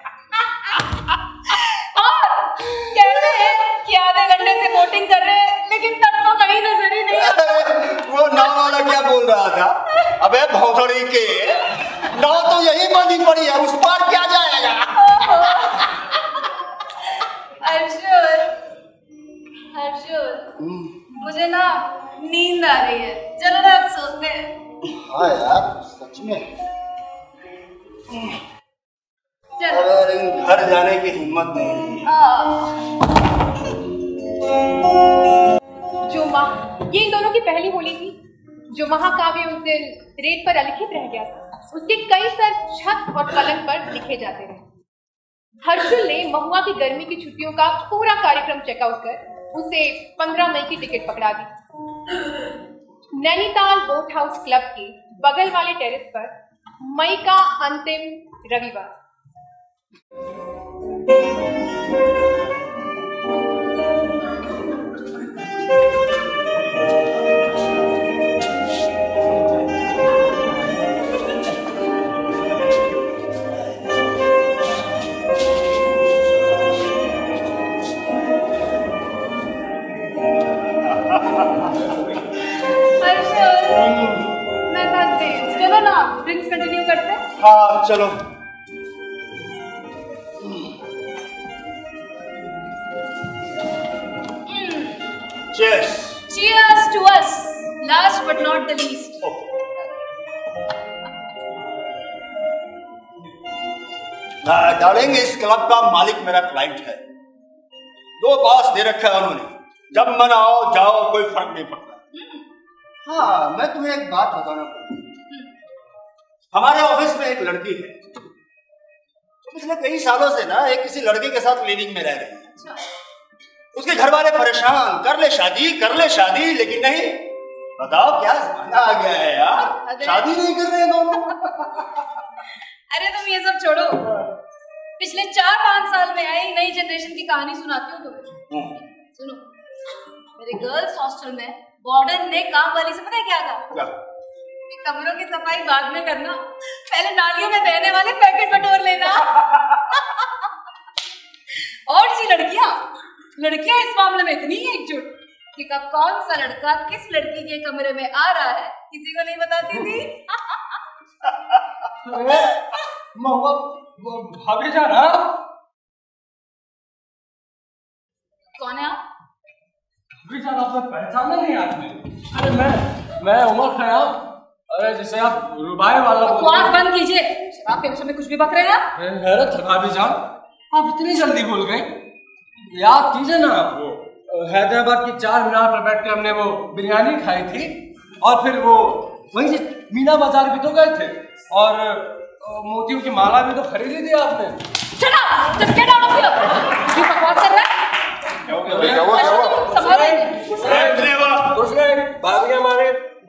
और कहते हैं कि आधे घंटे से बोटिंग कर रहे हैं, लेकिन तब तो कहीं नजर ही नहीं आता। वो नाव वाला क्या बोल रहा था? अबे भौंकड़ी के, नाव तो यही बंदी पड़ी है, उस पार क्या जाएगा? अर्जुन, अर्जुन, मुझे ना नींद आ रही है, चलो ना अब सोते हैं। हाँ यार सच में। चलो। अरे घर जाने की हिम्मत नहीं। जो माह ये इन दोनों की पहली होली थी। जो महाकाव्य उस दिन रेत पर अलिखित रह गया था, उसके कई सर छत और पलंग पर लिखे जाते रहे। हर्षल ने महुआ की गर्मी की छुट्टियों का पूरा कार्यक्रम चेकआउट कर उसे पंद्रह मई की टिकट पकड़ा दी। नैनीताल बोट हाउस क्लब के बगल वाले टेरेस पर मई का अंतिम रविवार। मैं थक गई, चलो ना ड्रिंक्स कंटिन्यू करते हैं। हाँ चलो। Cheers. Cheers to us. Last but not the least. Darling, इस क्लब का मालिक मेरा क्लाइंट है। दो पास दे रखा है उन्होंने, जब मन आओ जाओ कोई फर्क नहीं पड़ता। हाँ मैं तुम्हें एक बात बताना पड़ेगा। हमारे ऑफिस में एक लड़की है, पिछले कई सालों से ना एक किसी लड़के के साथ लिविंग में रह रही है। उसके घर वाले परेशान, कर ले शादी कर ले शादी, लेकिन नहीं। बताओ क्या जमाना आ गया है यार, शादी नहीं कर रहे दोनों। अरे तुम ये सब छोड़ो, पिछले चार पांच साल में आई नई जनरेशन की कहानी सुनाती हूँ तुम्हें। सुनो, मेरे गर्ल्स हॉस्टल में वार्डन ने काम वाली से पता है क्या कहा? कमरों की सफाई बाद में करना, पहले नालियों में बहने वाले पैकेट बटोर लेना। और जी लड़कियां लड़कियां इस मामले में इतनी एकजुट कि कब कौन सा लड़का किस लड़की के कमरे में आ रहा है किसी को नहीं बताती थी। भाभी जा रहा। कौन है आप? भाभी जान, आपने पहचाना नहीं आपने? अरे मैं मैं उमर खयाम, अरे जैसे आप रुबाई वाला। बकवास बंद कीजिए, आपके विषय में कुछ भी बक रहे हैं आप। हैरत है भाभी जान, आप इतनी जल्दी भूल गए। याद कीजिए ना, आपको हैदराबाद की चार मीनार पर बैठ कर हमने वो बिरयानी खाई थी और फिर वो वहीं से मीना बाजार भी तो गए थे और मोतियों की माला भी तो खरीदी थी आपने। Shut up! Just get out of here! तू बकवास कर रहा है? क्या हो गया? क्या हुआ? क्या हुआ? संभाल ले। कुछ नहीं हुआ। कुछ नहीं, भाभियां मारे।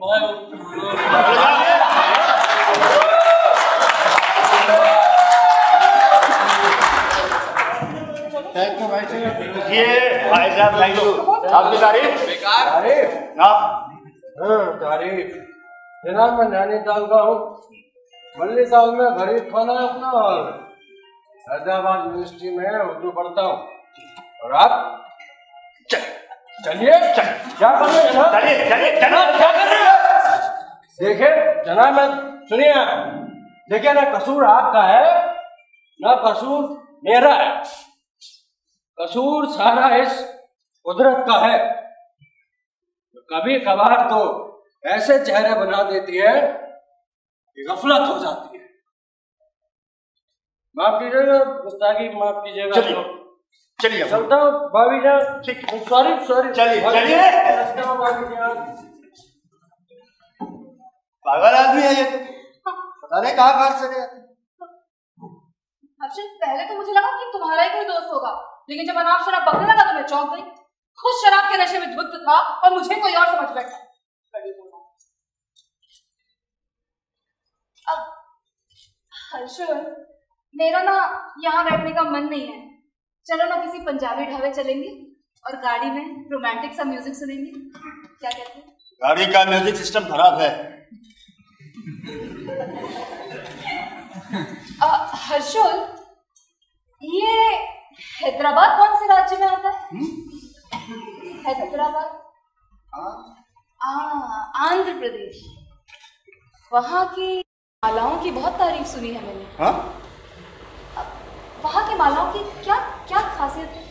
थैंक यू भाई साहब। ये भाई साहब थैंक यू। आपकी तारीफ? बेकार। तारीफ? हाँ हाँ तारीफ। जनाब मैं नैनीताल का हूँ। मल्ली साल में गरीब खाना है अपना और हैदराबाद यूनिवर्सिटी में उर्दू पढ़ता हूँ। और आप? चलिए चल, क्या कर रहे हैं जनाब? चलिए चलिए जनाब क्या कर रहे हो? देखिए जनाब मैं सुनिए देखिए ना कसूर आपका है ना कसूर मेरा है। कसूर सारा इस कुदरत का है। कभी कभार तो ऐसे चेहरे बना देती है कि गफलत हो जाती है। माफ कीजिएगा गुस्ताखी माफ कीजिएगा। चलिए चलिए चलता हूँ भाभी जान। ठीक सॉरी सॉरी चलिए चलिए। भाभी जान पागल आदमी है ये तो, पता नहीं कहाँ कहाँ से गया। हर्षित पहले तो मुझे लगा कि तुम्हारा ही कोई दोस्त होगा, लेकिन जब अनाप शराब बकने लगा तो मैं चौंक गई। खुद शराब के नशे में धुत था और मुझे कोई और समझ बैठा। अब हर्षित मेरा ना यहाँ बैठने का मन नहीं है। चलो ना किसी पंजाबी ढाबे चलेंगे और गाड़ी में रोमांटिक सा म्यूजिक सुनेंगे। क्या कहते हैं? गाड़ी का म्यूजिक सिस्टम खराब है। हर्षुल ये हैदराबाद कौन से राज्य में आता है? हैदराबाद आंध्र प्रदेश। वहाँ की मालाओं की बहुत तारीफ सुनी है मैंने। हाँ? वहाँ की मालाओं की क्या क्या खासियत है?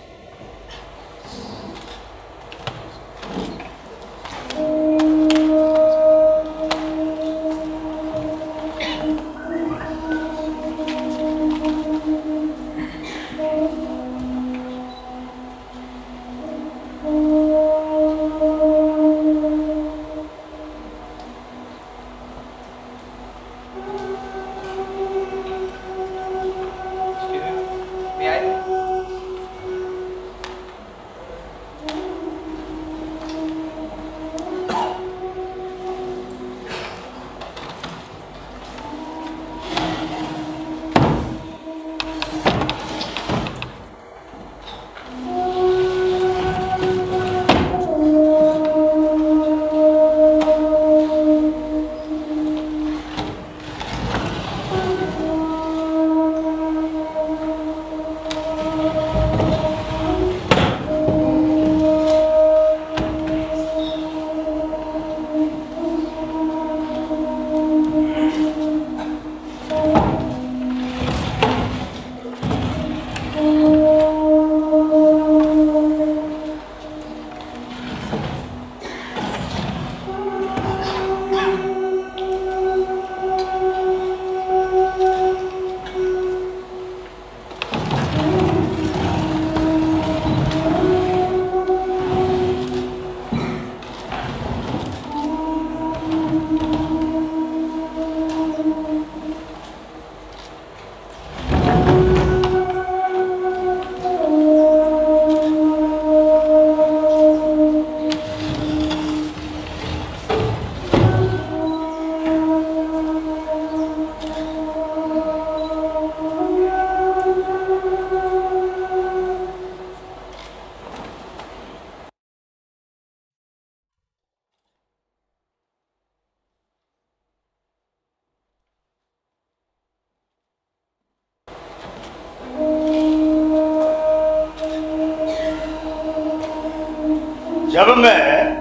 जब मैं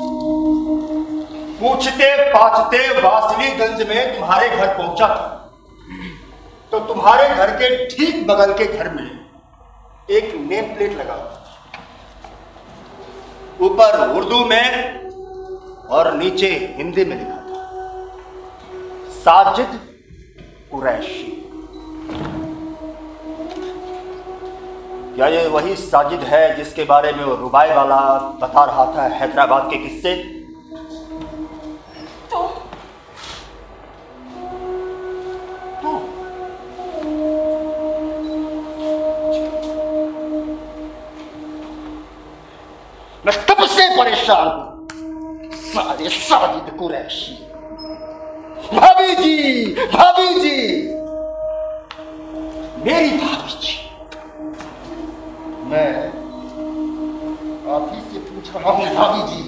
पूछते पाछते वासलीगंज में तुम्हारे घर पहुंचा था तो तुम्हारे घर के ठीक बगल के घर में एक नेम प्लेट लगा ऊपर उर्दू में और नीचे हिंदी में लिखा था साजिद कुरैशी। क्या ये वही साजिद है जिसके बारे में वो रुबाई वाला बता रहा था हैदराबाद के किस्से? तो परेशान हूं। सारे साजिद कुरैशी। भाभी जी, भाभी जी, मेरी भाभी जी, मैं आप ही से पूछ रहा हूं भाभी जी।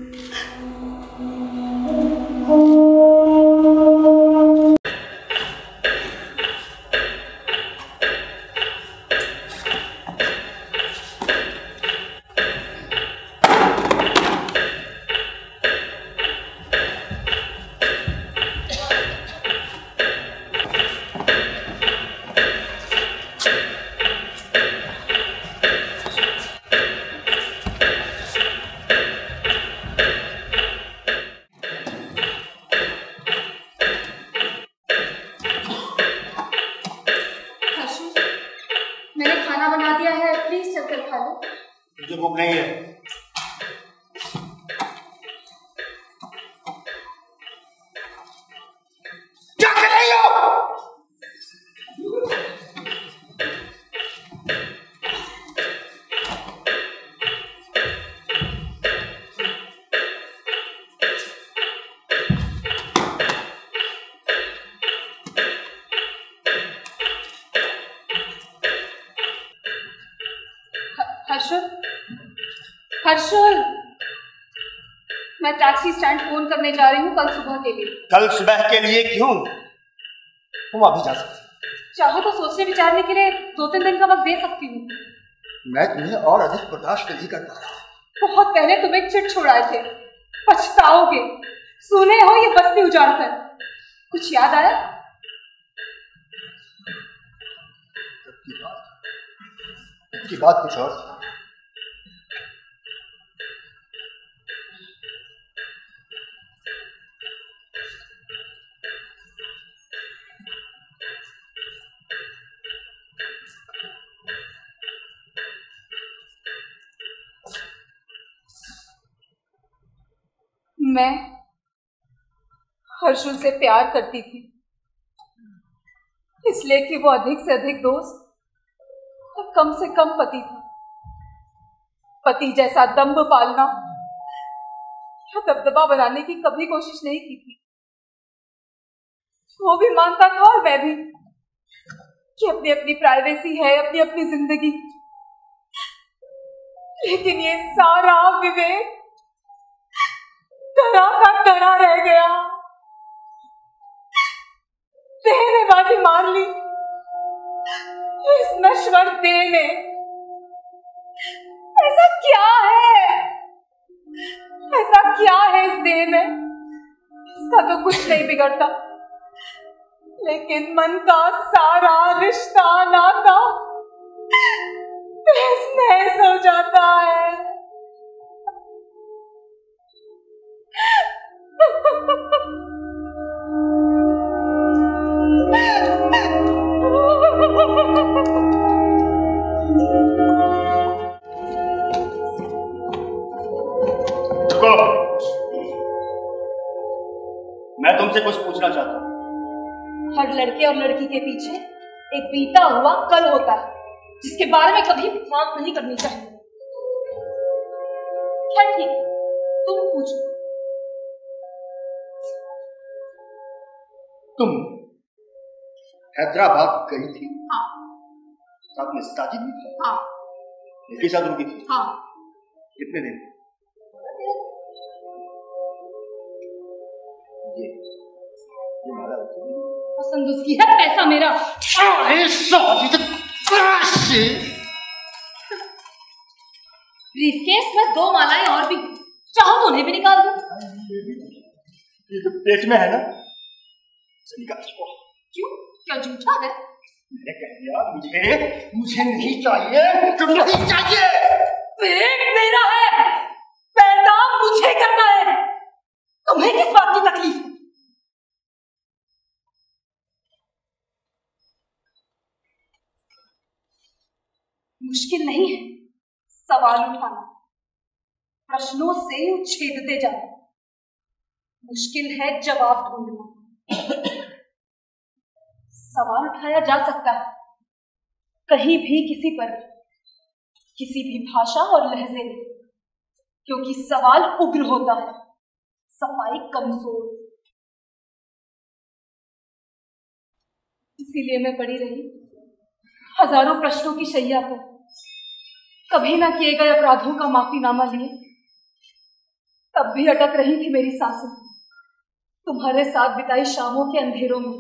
मुझे भूख नहीं है। क्या कर रही हो? हर्षुल, हर्षुल, मैं टैक्सी स्टैंड फोन करने जा रही हूँ कल सुबह के लिए। कल सुबह के लिए क्यों? तुम अभी जा सकती। चाहो तो सोचने विचारने के लिए दो तीन दिन का वक्त दे सकती हूँ। मैं तुम्हें और अधिक बर्दाश्त नहीं कर पा रहा। बहुत पहले तुम एक चिट छोड़ाए थे, पछताओगे। सुने हो ये बस्ती उजाड़ कर। कुछ याद आया? की बात की बात कुछ और। मैं हर्षुल से प्यार करती थी, इसलिए कि वो अधिक से अधिक दोस्त और कम से कम पति था। पति जैसा दंभ पालना या दबदबा बनाने की कभी कोशिश नहीं की थी। वो भी मानता था और मैं भी कि अपनी अपनी प्राइवेसी है, अपनी अपनी जिंदगी। लेकिन ये सारा विवेक तरह का तरह रह गया। देह ने बाजी मार ली इस नश्वर देह ने। ऐसा क्या है, ऐसा क्या है इस देह में? इसका तो कुछ नहीं बिगड़ता, लेकिन मन का सारा रिश्ता नाता तहस नहस हो जाता है। मैं तुमसे कुछ पूछना चाहता हूँ। हर लड़के और लड़की के पीछे एक बीता हुआ कल होता है, जिसके बारे में कभी बात नहीं करनी चाहिए। क्या ठीक है, तुम पूछो। तुम हैदराबाद गई थी? हाँ। साथ में साजिद भी थी? हाँ। एक साथ रुकी थी? हाँ। कितने दिन? ये ये माला पसंद उसकी है, पैसा मेरा। अरे साजिद, ब्रीफकेस में दो मालाएं और भी, चाहो तो उन्हें भी निकाल दो। ये तो पेट में है ना, निकाल दो। क्यों, क्या झूठा है? मैंने कह दिया मुझे मुझे नहीं चाहिए, तुम नहीं चाहिए। पेट मेरा है, पैदा मुझे करना है, तुम्हें किस बात की तकलीफ है? मुश्किल नहीं है सवाल उठाना, प्रश्नों से उछेदते जाना। मुश्किल है जवाब ढूंढना। सवाल उठाया जा सकता है कहीं भी, किसी पर भी, किसी भी भाषा और लहजे में। क्योंकि सवाल उग्र होता है, सफाई कमजोर। इसीलिए मैं पड़ी रही हजारों प्रश्नों की शैया पर, कभी ना किए गए अपराधों का माफीनामा लिए। तब भी अटक रही थी मेरी सांसें तुम्हारे साथ बिताई शामों के अंधेरों में,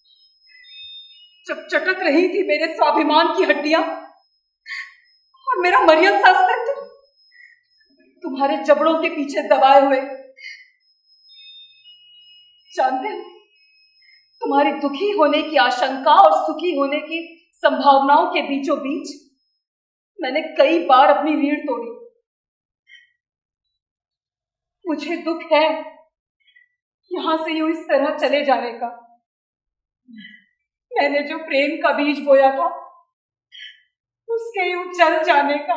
जब चटक रही थी मेरे स्वाभिमान की हड्डियां और मेरा मरियम सा अस्तित्व तुम्हारे जबड़ों के पीछे दबाए हुए। जानते हो, तुम्हारी दुखी होने की आशंका और सुखी होने की संभावनाओं के बीचों बीच मैंने कई बार अपनी रीढ़ तोड़ी। मुझे दुख है यहां से यूं इस तरह चले जाने का। मैंने जो प्रेम का बीज बोया था उसके यूं चल जाने का।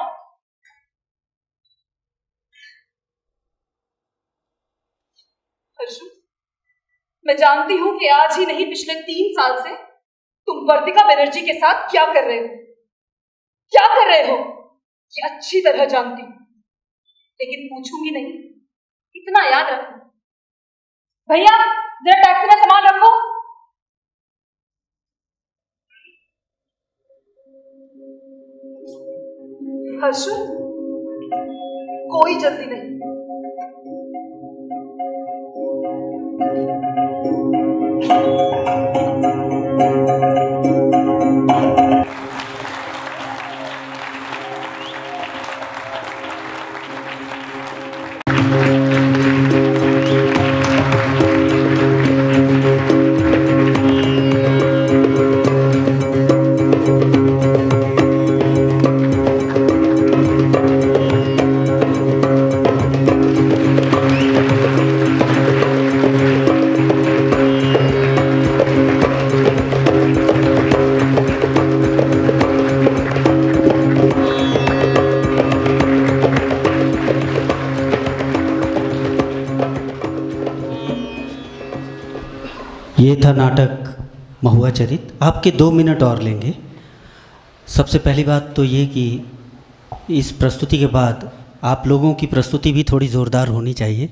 अर्जुन, मैं जानती हूं कि आज ही नहीं पिछले तीन साल से तुम वर्तिका बनर्जी के साथ क्या कर रहे हो, क्या कर रहे हो ये अच्छी तरह जानती हूं, लेकिन पूछूंगी नहीं। इतना याद रखो। भैया जरा टैक्सी में सामान रखो। अर्जुन, कोई जल्दी नहीं। ये था नाटक महुआ चरित। आपके दो मिनट और लेंगे। सबसे पहली बात तो ये कि इस प्रस्तुति के बाद आप लोगों की प्रस्तुति भी थोड़ी ज़ोरदार होनी चाहिए।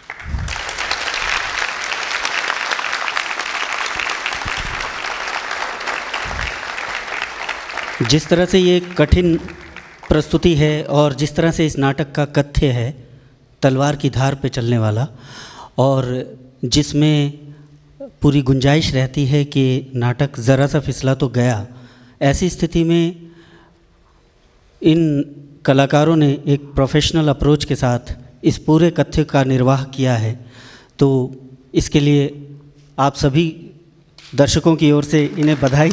जिस तरह से ये कठिन प्रस्तुति है और जिस तरह से इस नाटक का कथ्य है तलवार की धार पे चलने वाला, और जिसमें पूरी गुंजाइश रहती है कि नाटक ज़रा सा फिसला तो गया, ऐसी स्थिति में इन कलाकारों ने एक प्रोफेशनल अप्रोच के साथ इस पूरे कथ्य का निर्वाह किया है। तो इसके लिए आप सभी दर्शकों की ओर से इन्हें बधाई।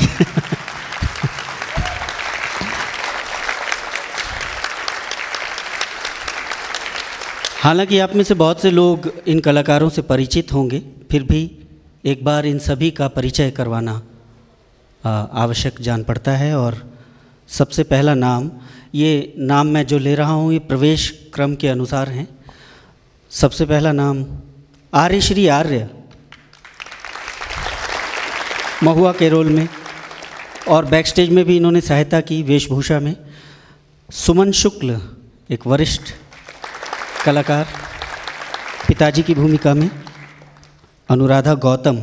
हालांकि आप में से बहुत से लोग इन कलाकारों से परिचित होंगे, फिर भी एक बार इन सभी का परिचय करवाना आवश्यक जान पड़ता है। और सबसे पहला नाम, ये नाम मैं जो ले रहा हूँ ये प्रवेश क्रम के अनुसार हैं। सबसे पहला नाम आर्यश्री आर्य, महुआ के रोल में, और बैक स्टेज में भी इन्होंने सहायता की वेशभूषा में। सुमन शुक्ल, एक वरिष्ठ कलाकार, पिताजी की भूमिका में। अनुराधा गौतम,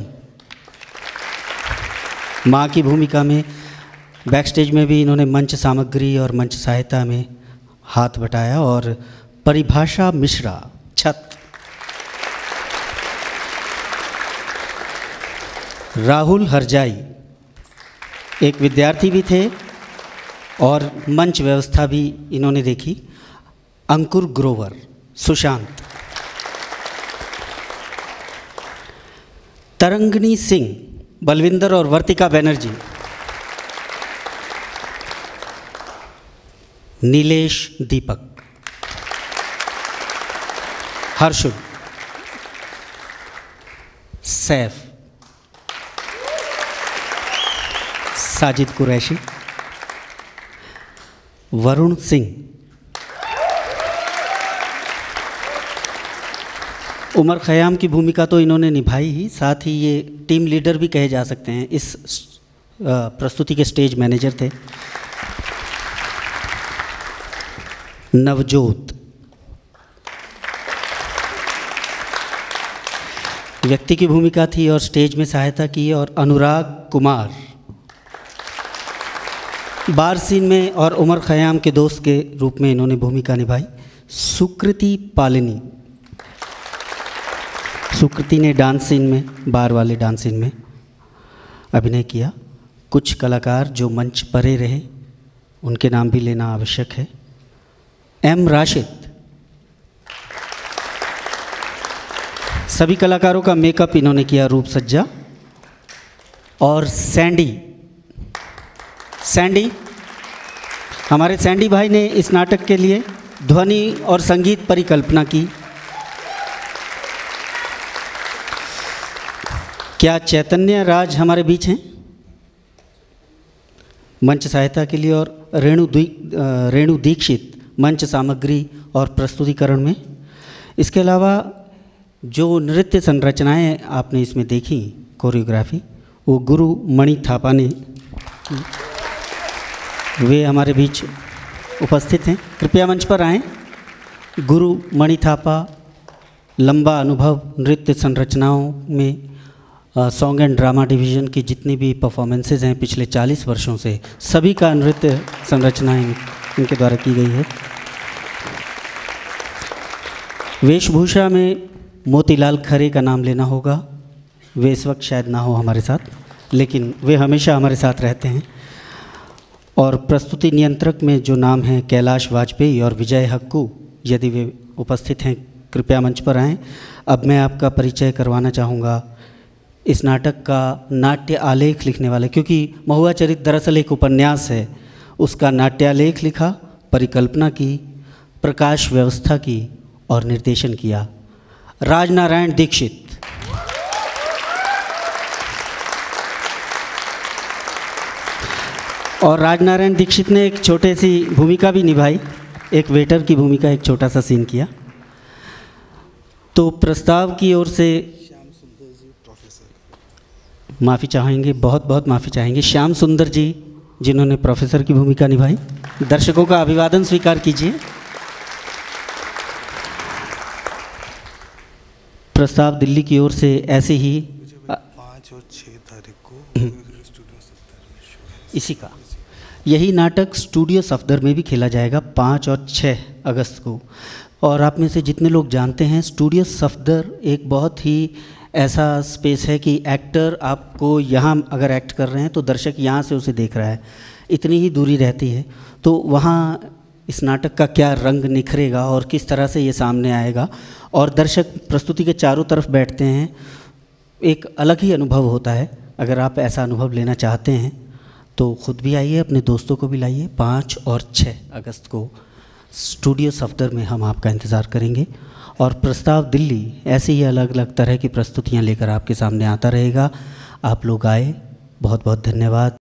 माँ की भूमिका में। बैक स्टेज में भी इन्होंने मंच सामग्री और मंच सहायता में हाथ बटाया। और परिभाषा मिश्रा, छत। राहुल हरजाई, एक विद्यार्थी भी थे और मंच व्यवस्था भी इन्होंने देखी। अंकुर ग्रोवर, सुशांत। तरंगनी सिंह, बलविंदर और वर्तिका बनर्जी। नीलेश दीपक, हर्षुल, सैफ, साजिद कुरैशी, वरुण सिंह, उमर खयाम की भूमिका तो इन्होंने निभाई ही, साथ ही ये टीम लीडर भी कहे जा सकते हैं, इस प्रस्तुति के स्टेज मैनेजर थे। नवजोत, व्यक्ति की भूमिका थी और स्टेज में सहायता की, और अनुराग कुमार बार सीन में और उमर खयाम के दोस्त के रूप में इन्होंने भूमिका निभाई। सुकृति पालिनी, सुकृति ने डांस सीन में, बार वाले डांस सीन में अभिनय किया। कुछ कलाकार जो मंच परे रहे उनके नाम भी लेना आवश्यक है। एम राशिद, सभी कलाकारों का मेकअप इन्होंने किया, रूप सज्जा। और सैंडी, सैंडी हमारे सैंडी भाई ने इस नाटक के लिए ध्वनि और संगीत परिकल्पना की। क्या चैतन्य राज हमारे बीच हैं मंच सहायता के लिए, और रेणु रेणु दीक्षित मंच सामग्री और प्रस्तुतिकरण में। इसके अलावा जो नृत्य संरचनाएं आपने इसमें देखी, कोरियोग्राफी, वो गुरु मणि थापा ने, वे हमारे बीच उपस्थित हैं। कृपया मंच पर आएं। गुरु मणि थापा लंबा अनुभव नृत्य संरचनाओं में, सॉन्ग एंड ड्रामा डिवीज़न की जितनी भी परफॉर्मेंसेज हैं पिछले चालीस वर्षों से, सभी का नृत्य संरचनाएं इनके द्वारा की गई है। वेशभूषा में मोतीलाल खरे का नाम लेना होगा। वे इस वक्त शायद ना हो हमारे साथ, लेकिन वे हमेशा हमारे साथ रहते हैं। और प्रस्तुति नियंत्रक में जो नाम हैं कैलाश वाजपेयी और विजय हक्कू, यदि वे उपस्थित हैं कृपया मंच पर आएँ। अब मैं आपका परिचय करवाना चाहूँगा इस नाटक का नाट्य आलेख लिखने वाले, क्योंकि महुआ चरित दरअसल एक उपन्यास है, उसका नाट्यालेख लिखा, परिकल्पना की, प्रकाश व्यवस्था की और निर्देशन किया। राजनारायण दीक्षित। और राजनारायण दीक्षित ने एक छोटे सी भूमिका भी निभाई, एक वेटर की भूमिका, एक छोटा सा सीन किया। तो प्रस्ताव की ओर से माफ़ी चाहेंगे, बहुत बहुत माफ़ी चाहेंगे श्याम सुंदर जी, जिन्होंने प्रोफेसर की भूमिका निभाई। दर्शकों का अभिवादन स्वीकार कीजिए। प्रस्ताव दिल्ली की ओर से ऐसे ही पाँच और छः तारीख को इसी का यही नाटक स्टूडियो सफदर में भी खेला जाएगा पाँच और छः अगस्त को। और आप में से जितने लोग जानते हैं, स्टूडियो सफदर एक बहुत ही ऐसा स्पेस है कि एक्टर आपको यहाँ अगर एक्ट कर रहे हैं तो दर्शक यहाँ से उसे देख रहा है, इतनी ही दूरी रहती है। तो वहाँ इस नाटक का क्या रंग निखरेगा और किस तरह से ये सामने आएगा, और दर्शक प्रस्तुति के चारों तरफ बैठते हैं, एक अलग ही अनुभव होता है। अगर आप ऐसा अनुभव लेना चाहते हैं तो ख़ुद भी आइए, अपने दोस्तों को भी लाइए। पाँच और छः अगस्त को स्टूडियो सफदर में हम आपका इंतज़ार करेंगे। और प्रस्ताव दिल्ली ऐसे ही अलग अलग तरह की प्रस्तुतियाँ लेकर आपके सामने आता रहेगा। आप लोग आए, बहुत बहुत धन्यवाद।